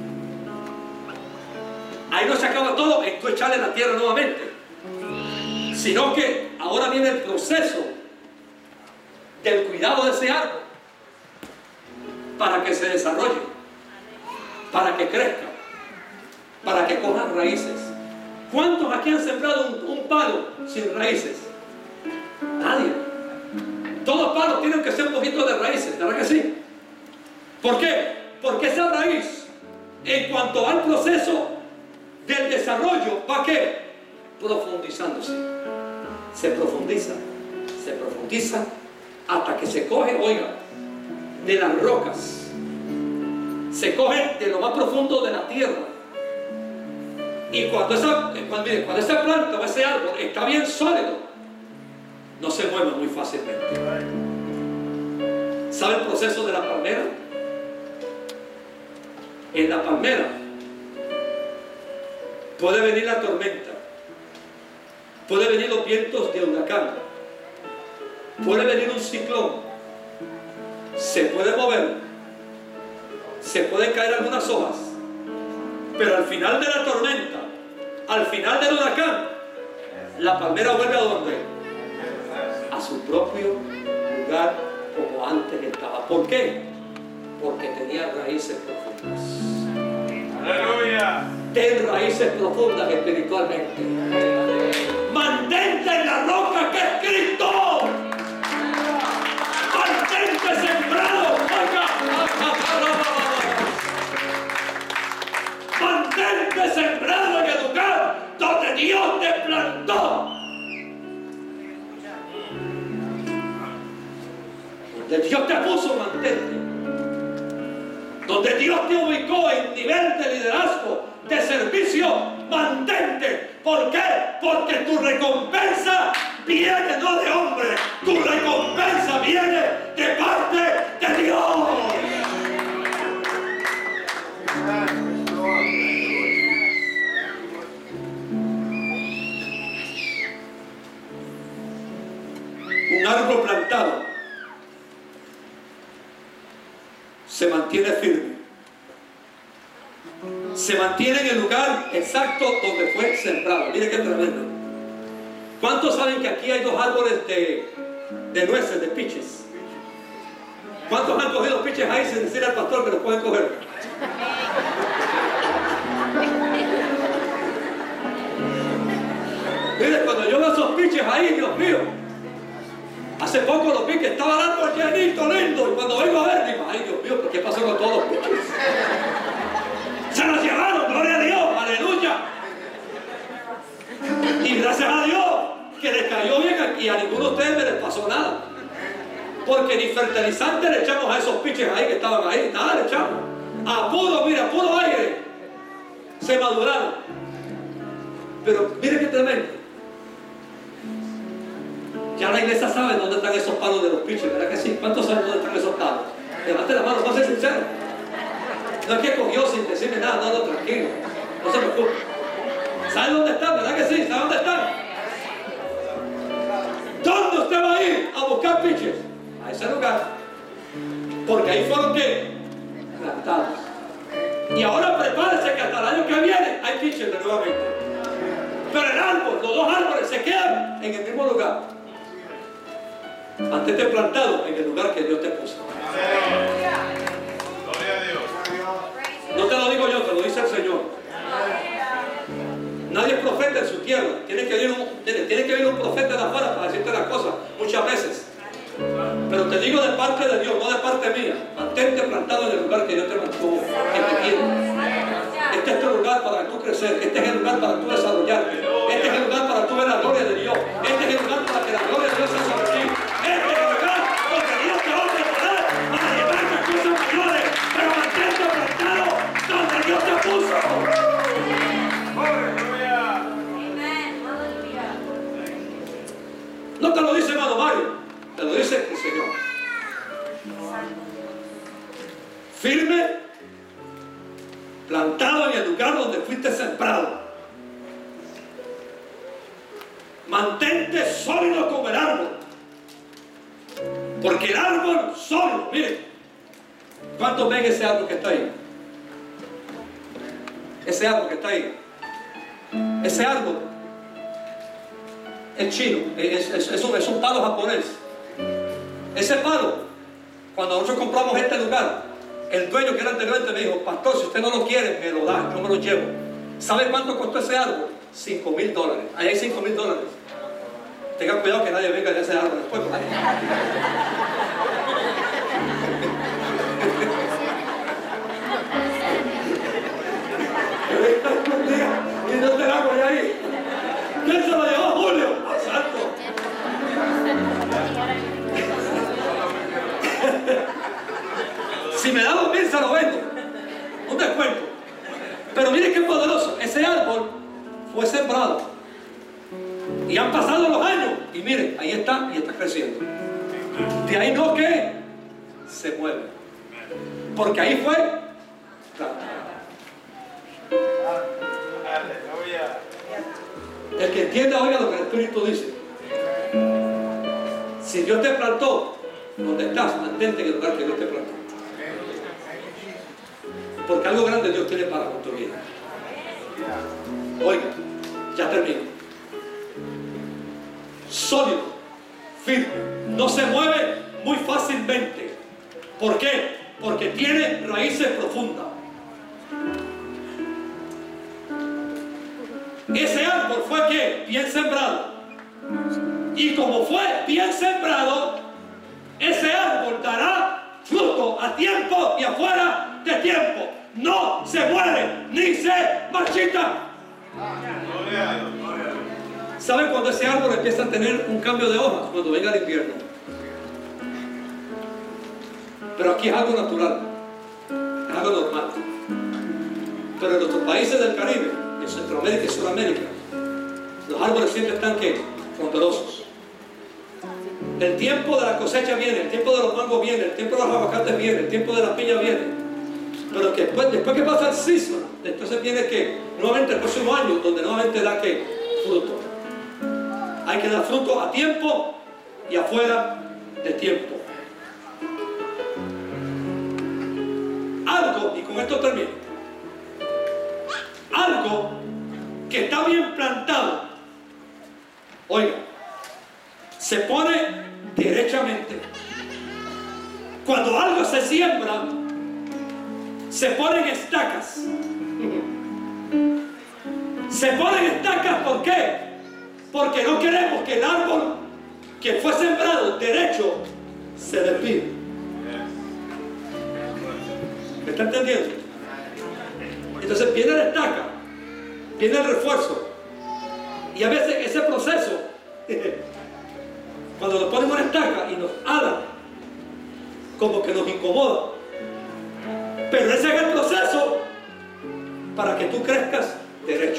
Ahí no se acaba todo en tú echarle la tierra nuevamente, sino que ahora viene el proceso del cuidado de ese árbol para que se desarrolle, para que crezca, para que cojan raíces. ¿Cuántos aquí han sembrado un, un palo sin raíces? Nadie. Todos los palos tienen que ser un poquito de raíces, ¿verdad que sí? ¿Por qué? Porque esa raíz, en cuanto va al proceso del desarrollo, ¿va qué? Profundizándose. Se profundiza, se profundiza hasta que se coge, oiga, de las rocas. Se coge de lo más profundo de la tierra. Y cuando esa, cuando, mire, cuando esa planta o ese árbol está bien sólido, no se mueve muy fácilmente. ¿Sabe el proceso de la palmera? En la palmera puede venir la tormenta, puede venir los vientos de huracán, puede venir un ciclón, se puede mover, se pueden caer algunas hojas, pero al final de la tormenta, al final del huracán, la palmera vuelve a donde? A su propio lugar como antes estaba. ¿Por qué? Porque tenía raíces profundas. ¡Aleluya! Ten raíces profundas espiritualmente. Mantente en la roca que es Cristo. Mantente sembrado. Mantente sembrado en el lugar donde Dios te plantó. Donde Dios te puso, mantente. Donde Dios te ubicó en nivel de liderazgo, de servicio, mantente. ¿Por qué? Porque tu recompensa viene no de hombre, tu recompensa viene de parte de Dios. Un árbol plantado se mantiene firme, se mantiene en el lugar exacto donde fue sembrado. Mire qué tremendo. ¿Cuántos saben que aquí hay dos árboles de, de nueces, de piches? ¿Cuántos han cogido piches ahí sin decir al pastor que los pueden coger? Mire, cuando yo veo esos piches ahí, Dios mío, hace poco los vi que estaba el árbol llenito, lindo, y cuando vengo a ver, digo, ay Dios mío, ¿pero qué pasó con todos los piches? Se los llevaron, gloria a Dios, aleluya. Y gracias a Dios que le cayó bien y a ninguno de ustedes les pasó nada. Porque ni fertilizante le echamos a esos piches ahí que estaban ahí, nada le echamos. A puro, mira, puro aire se maduraron. Pero mire qué tremendo. Ya la iglesia sabe dónde están esos palos de los piches, ¿verdad que sí? ¿Cuántos saben dónde están esos palos? Levante la mano, vamos a ser sinceros. No es que cogió sin decirme nada, no, no, tranquilo, no se preocupe. ¿Sabe dónde están? ¿Verdad que sí? ¿Sabe dónde están? ¿Dónde usted va a ir a buscar piches? A ese lugar. Porque ahí fueron que plantados. Y ahora prepárese que hasta el año que viene hay piches de nuevamente. Pero el árbol, los dos árboles se quedan en el mismo lugar. Mantente plantado en el lugar que Dios te puso. Gloria a Dios. No te lo digo yo, te lo dice el Señor. Nadie es profeta en su tierra. Tiene que venir un, tiene, tiene que venir un profeta de afuera para decirte las cosas muchas veces. Pero te digo de parte de Dios, no de parte mía. Mantente plantado en el lugar que Dios te mantuvo, que te quiere. Este es tu lugar para tú crecer. Este es el lugar para tú desarrollarte. Este es el lugar para tú ver la gloria de Dios. Este es el lugar para que la gloria de Dios sea sobre ti. Este es el lugar donde Dios te va a preparar para llevarte cosas mayores. Pero mantente plantado donde Dios te puso. No te lo dice hermano Mario, te lo dice el Señor. Firme, plantado en el lugar donde fuiste sembrado. Mantente sólido como el árbol. Porque el árbol solo, miren, ¿cuántos ven ese árbol que está ahí? Ese árbol que está ahí. Ese árbol es chino, es, es, es, un, es un palo japonés. Ese palo, cuando nosotros compramos este lugar, el dueño que era anteriormente me dijo: pastor, si usted no lo quiere, me lo da, yo me lo llevo. ¿Sabe cuánto costó ese árbol? cinco mil dólares. Ahí hay cinco mil dólares. Tengan cuidado que nadie venga de ese árbol después. Y no te la voy ahí. ¿Quién se lo llevó? Julio. Santo. Si me da dos mil se lo vendo. Un descuento. Pero mire qué poderoso. Ese árbol fue sembrado. Y han pasado los años. Y miren, ahí está y está creciendo. De ahí no que se mueve. Porque ahí fue plantado. El que entienda, oiga lo que el Espíritu dice. Si Dios te plantó donde estás, mantente en el lugar que Dios te plantó. Porque algo grande Dios tiene para con tu vida. Oiga, ya termino. Sólido, firme, no se mueve muy fácilmente. ¿Por qué? Porque tiene raíces profundas. Ese árbol fue ¿qué? Bien sembrado. Y como fue bien sembrado, ese árbol dará fruto a tiempo y afuera de tiempo. No se muere ni se marchita. ¿Saben cuando ese árbol empieza a tener un cambio de hojas? Cuando venga el invierno. Pero aquí es algo natural, es algo normal. Pero en nuestros países del Caribe, en Centroamérica y Sudamérica, los árboles siempre están ¿qué? Frondosos. El tiempo de la cosecha viene, el tiempo de los mangos viene, el tiempo de los aguacates viene, el tiempo de la piña viene. Pero que después, después que pasa el season, entonces viene que nuevamente el próximo año, donde nuevamente da que fruto. Hay que dar fruto a tiempo y afuera de tiempo. Algo, y con esto termino, algo que está bien plantado, oiga, se pone derechamente. Cuando algo se siembra, se ponen estacas. Se ponen estacas, ¿por qué? Porque no queremos que el árbol que fue sembrado derecho se desvíe. ¿Me está entendiendo? Entonces viene la estaca, viene el refuerzo. Y a veces ese proceso Cuando nos ponen una estaca y nos alan, como que nos incomoda. Pero ese es el proceso para que tú crezcas derecho.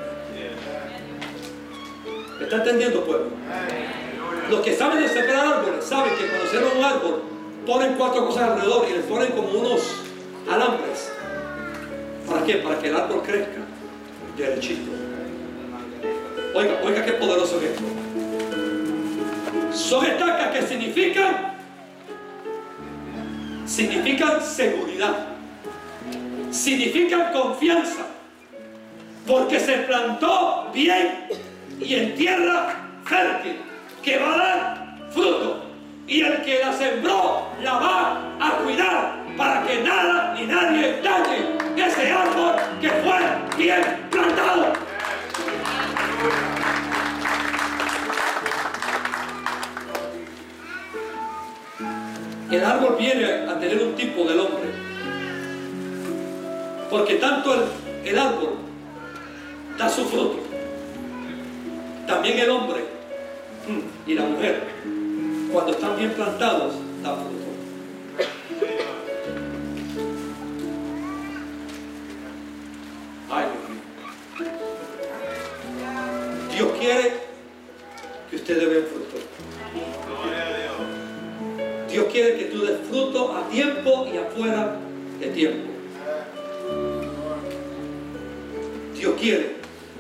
¿Me está entendiendo, pueblo? Los que saben de sembrar árboles saben que cuando siembran un árbol ponen cuatro cosas alrededor y les ponen como unos alambres. ¿Para qué? Para que el árbol crezca derechito. Oiga, oiga qué poderoso es esto. Son estacas que significan significan seguridad, significan confianza, porque se plantó bien y en tierra fértil que va a dar fruto, y el que la sembró la va a cuidar para que nada ni nadie dañe ese árbol que fue bien plantado. El árbol viene a tener un tipo del hombre, porque tanto el, el árbol da su fruto, también el hombre y la mujer, cuando están bien plantados, dan fruto. Ay, Dios quiere que usted dé buen fruto. Dios quiere que tú des fruto a tiempo y afuera de tiempo. Dios quiere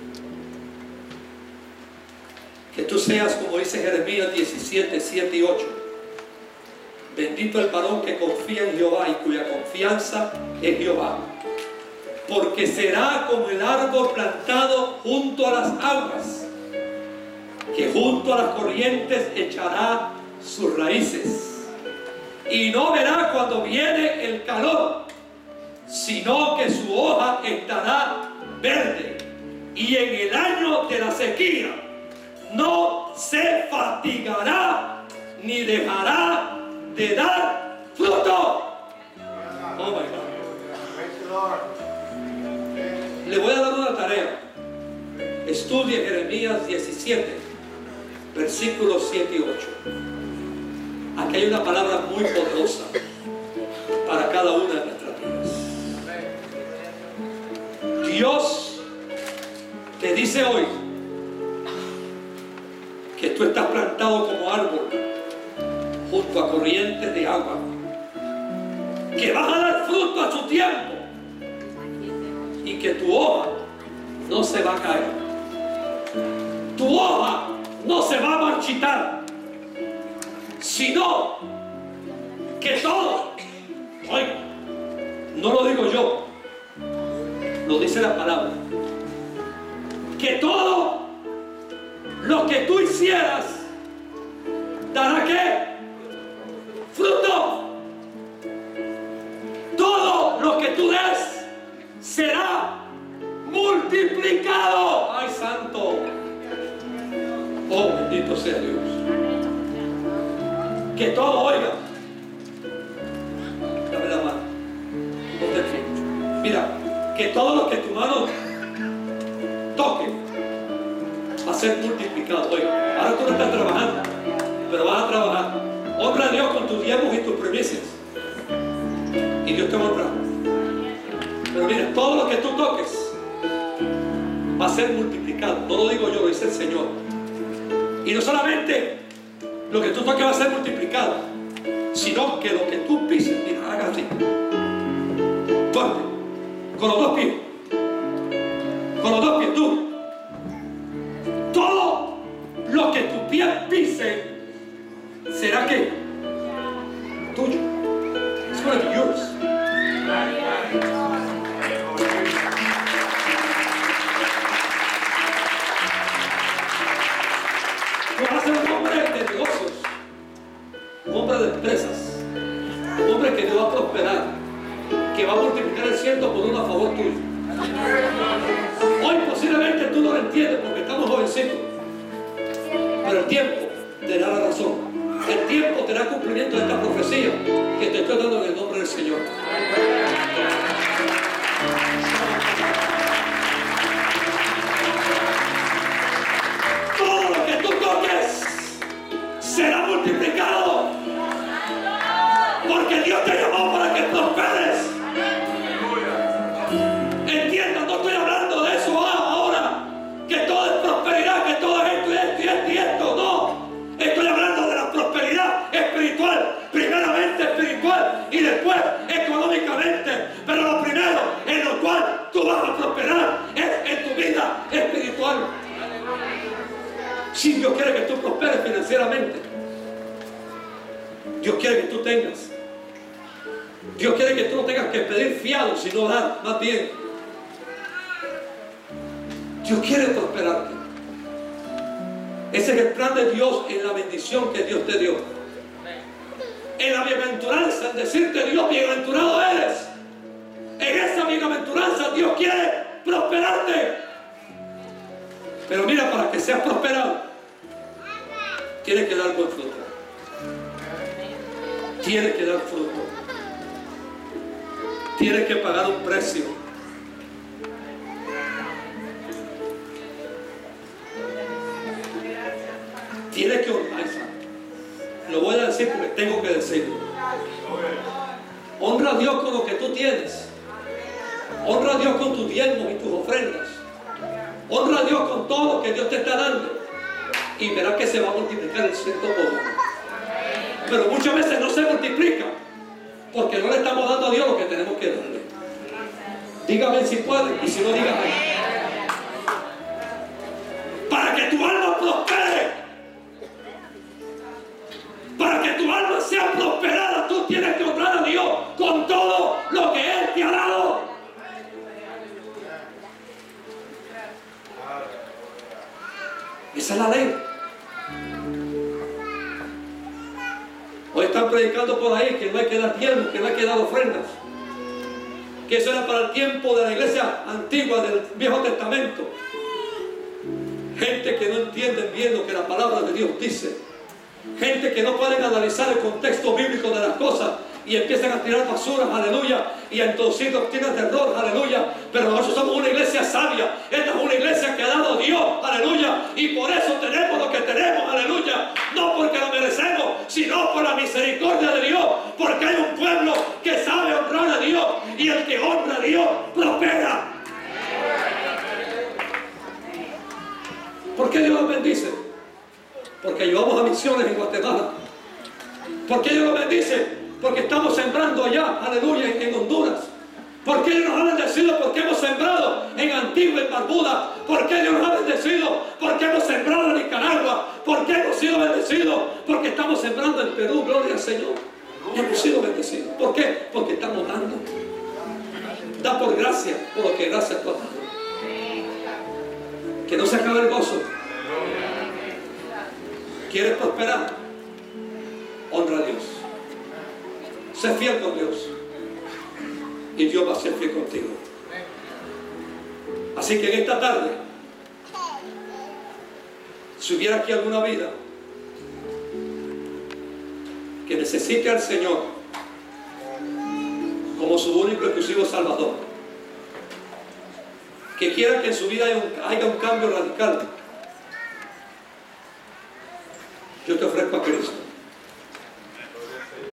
que tú seas, como dice Jeremías diecisiete, siete y ocho. Bendito el varón que confía en Jehová y cuya confianza es Jehová, porque será como el árbol plantado junto a las aguas, que junto a las corrientes echará sus raíces, y no verá cuando viene el calor, sino que su hoja estará verde, y en el año de la sequía no se fatigará ni dejará de dar fruto. Oh my God. Le voy a dar una tarea. Estudie Jeremías diecisiete, versículos siete y ocho. Aquí hay una palabra muy poderosa para cada una de nuestras vidas. Dios te dice hoy que tú estás plantado como árbol junto a corrientes de agua, que vas a dar fruto a su tiempo y que tu hoja no se va a caer, tu hoja no se va a marchitar, sino que todo, oiga, no lo digo yo, lo dice la palabra, que todo lo que tú hicieras dará ¿qué? Fruto. Todo lo que tú des será multiplicado. Ay, santo. Oh, bendito sea Dios. Que todo, oiga, dame la mano, ponte aquí. Mira, que todo lo que tu mano toque va a ser multiplicado. Oiga, ahora tú no estás trabajando, pero vas a trabajar. Honra a Dios con tus diezmos y tus primicias, y Dios te va a honrar. Pero mira, todo lo que tú toques va a ser multiplicado. No lo digo yo, lo dice el Señor. Y no solamente lo que tú toques va a ser multiplicado, sino que lo que tú pises, mira, haga así, fuerte, con los dos pies, con los dos pies, tú, todo lo que tu pie pise será que tuyo. It's going to be yours. Tú vas a ser un hombre de negocios, un hombre de empresas, un hombre que te va a prosperar, que va a multiplicar el ciento por uno a favor tuyo. Hoy posiblemente tú no lo entiendes porque estamos jovencitos, pero el tiempo te da la razón. El tiempo te da cumplimiento de esta profecía que te estoy dando en el nombre del Señor. Todo lo que tú toques Sí, Dios quiere que tú prosperes financieramente. Dios quiere que tú tengas. Dios quiere que tú no tengas que pedir fiado, sino dar, más bien. Dios quiere prosperarte. Ese es el plan de Dios en la bendición que Dios te dio. En la bienaventuranza, en decirte Dios, bienaventurado eres. En esa bienaventuranza Dios quiere prosperarte. Pero mira, para que seas prosperado, tienes que dar buen fruto. Tienes que dar fruto. Tienes que pagar un precio. Tienes que honrar. Lo voy a decir porque tengo que decirlo. Honra a Dios con lo que tú tienes. Honra a Dios con tus diezmos y tus ofrendas. Honra a Dios con todo lo que Dios te está dando. Y verás que se va a multiplicar el ciento por uno. Pero muchas veces no se multiplica porque no le estamos dando a Dios lo que tenemos que darle. Dígame si puede, y si no, dígame. Para que tu alma prospere, para que tu alma sea prosperada, tú tienes que honrar a Dios con todo lo que Él te ha dado. Esa es la ley. Hoy están predicando por ahí que no hay que dar diezmos, que no hay que dar ofrendas. Que eso era para el tiempo de la iglesia antigua del Viejo Testamento. Gente que no entiende bien lo que la palabra de Dios dice. Gente que no pueden analizar el contexto bíblico de las cosas y empiezan a tirar basuras, aleluya, y a introducir doctrinas de error, aleluya. Pero nosotros somos una iglesia sabia. Esta es una iglesia que ha dado Dios, aleluya, y por eso tenemos lo que tenemos, aleluya. No porque lo merecemos, sino por la misericordia de Dios, porque hay un pueblo que sabe honrar a Dios, y el que honra a Dios prospera. ¿Por qué Dios los bendice? Porque llevamos a misiones en Guatemala. ¿Por qué Dios los bendice? Porque estamos sembrando allá, aleluya, en Honduras. ¿Por qué Dios nos ha bendecido? Porque hemos sembrado en Antigua, en Barbuda. ¿Por qué Dios nos ha bendecido? Porque hemos sembrado en Nicaragua. ¿Por qué hemos sido bendecidos? Porque estamos sembrando en Perú, gloria al Señor. Y hemos sido bendecidos. ¿Por qué? Porque estamos dando. Da por gracia, por lo que gracias tú has dado. Que no se acabe el gozo. ¿Quieres prosperar? Honra a Dios. Sé fiel con Dios. Y Dios va a ser fiel contigo. Así que en esta tarde, si hubiera aquí alguna vida que necesite al Señor como su único y exclusivo Salvador, que quiera que en su vida haya un, haya un cambio radical, yo te ofrezco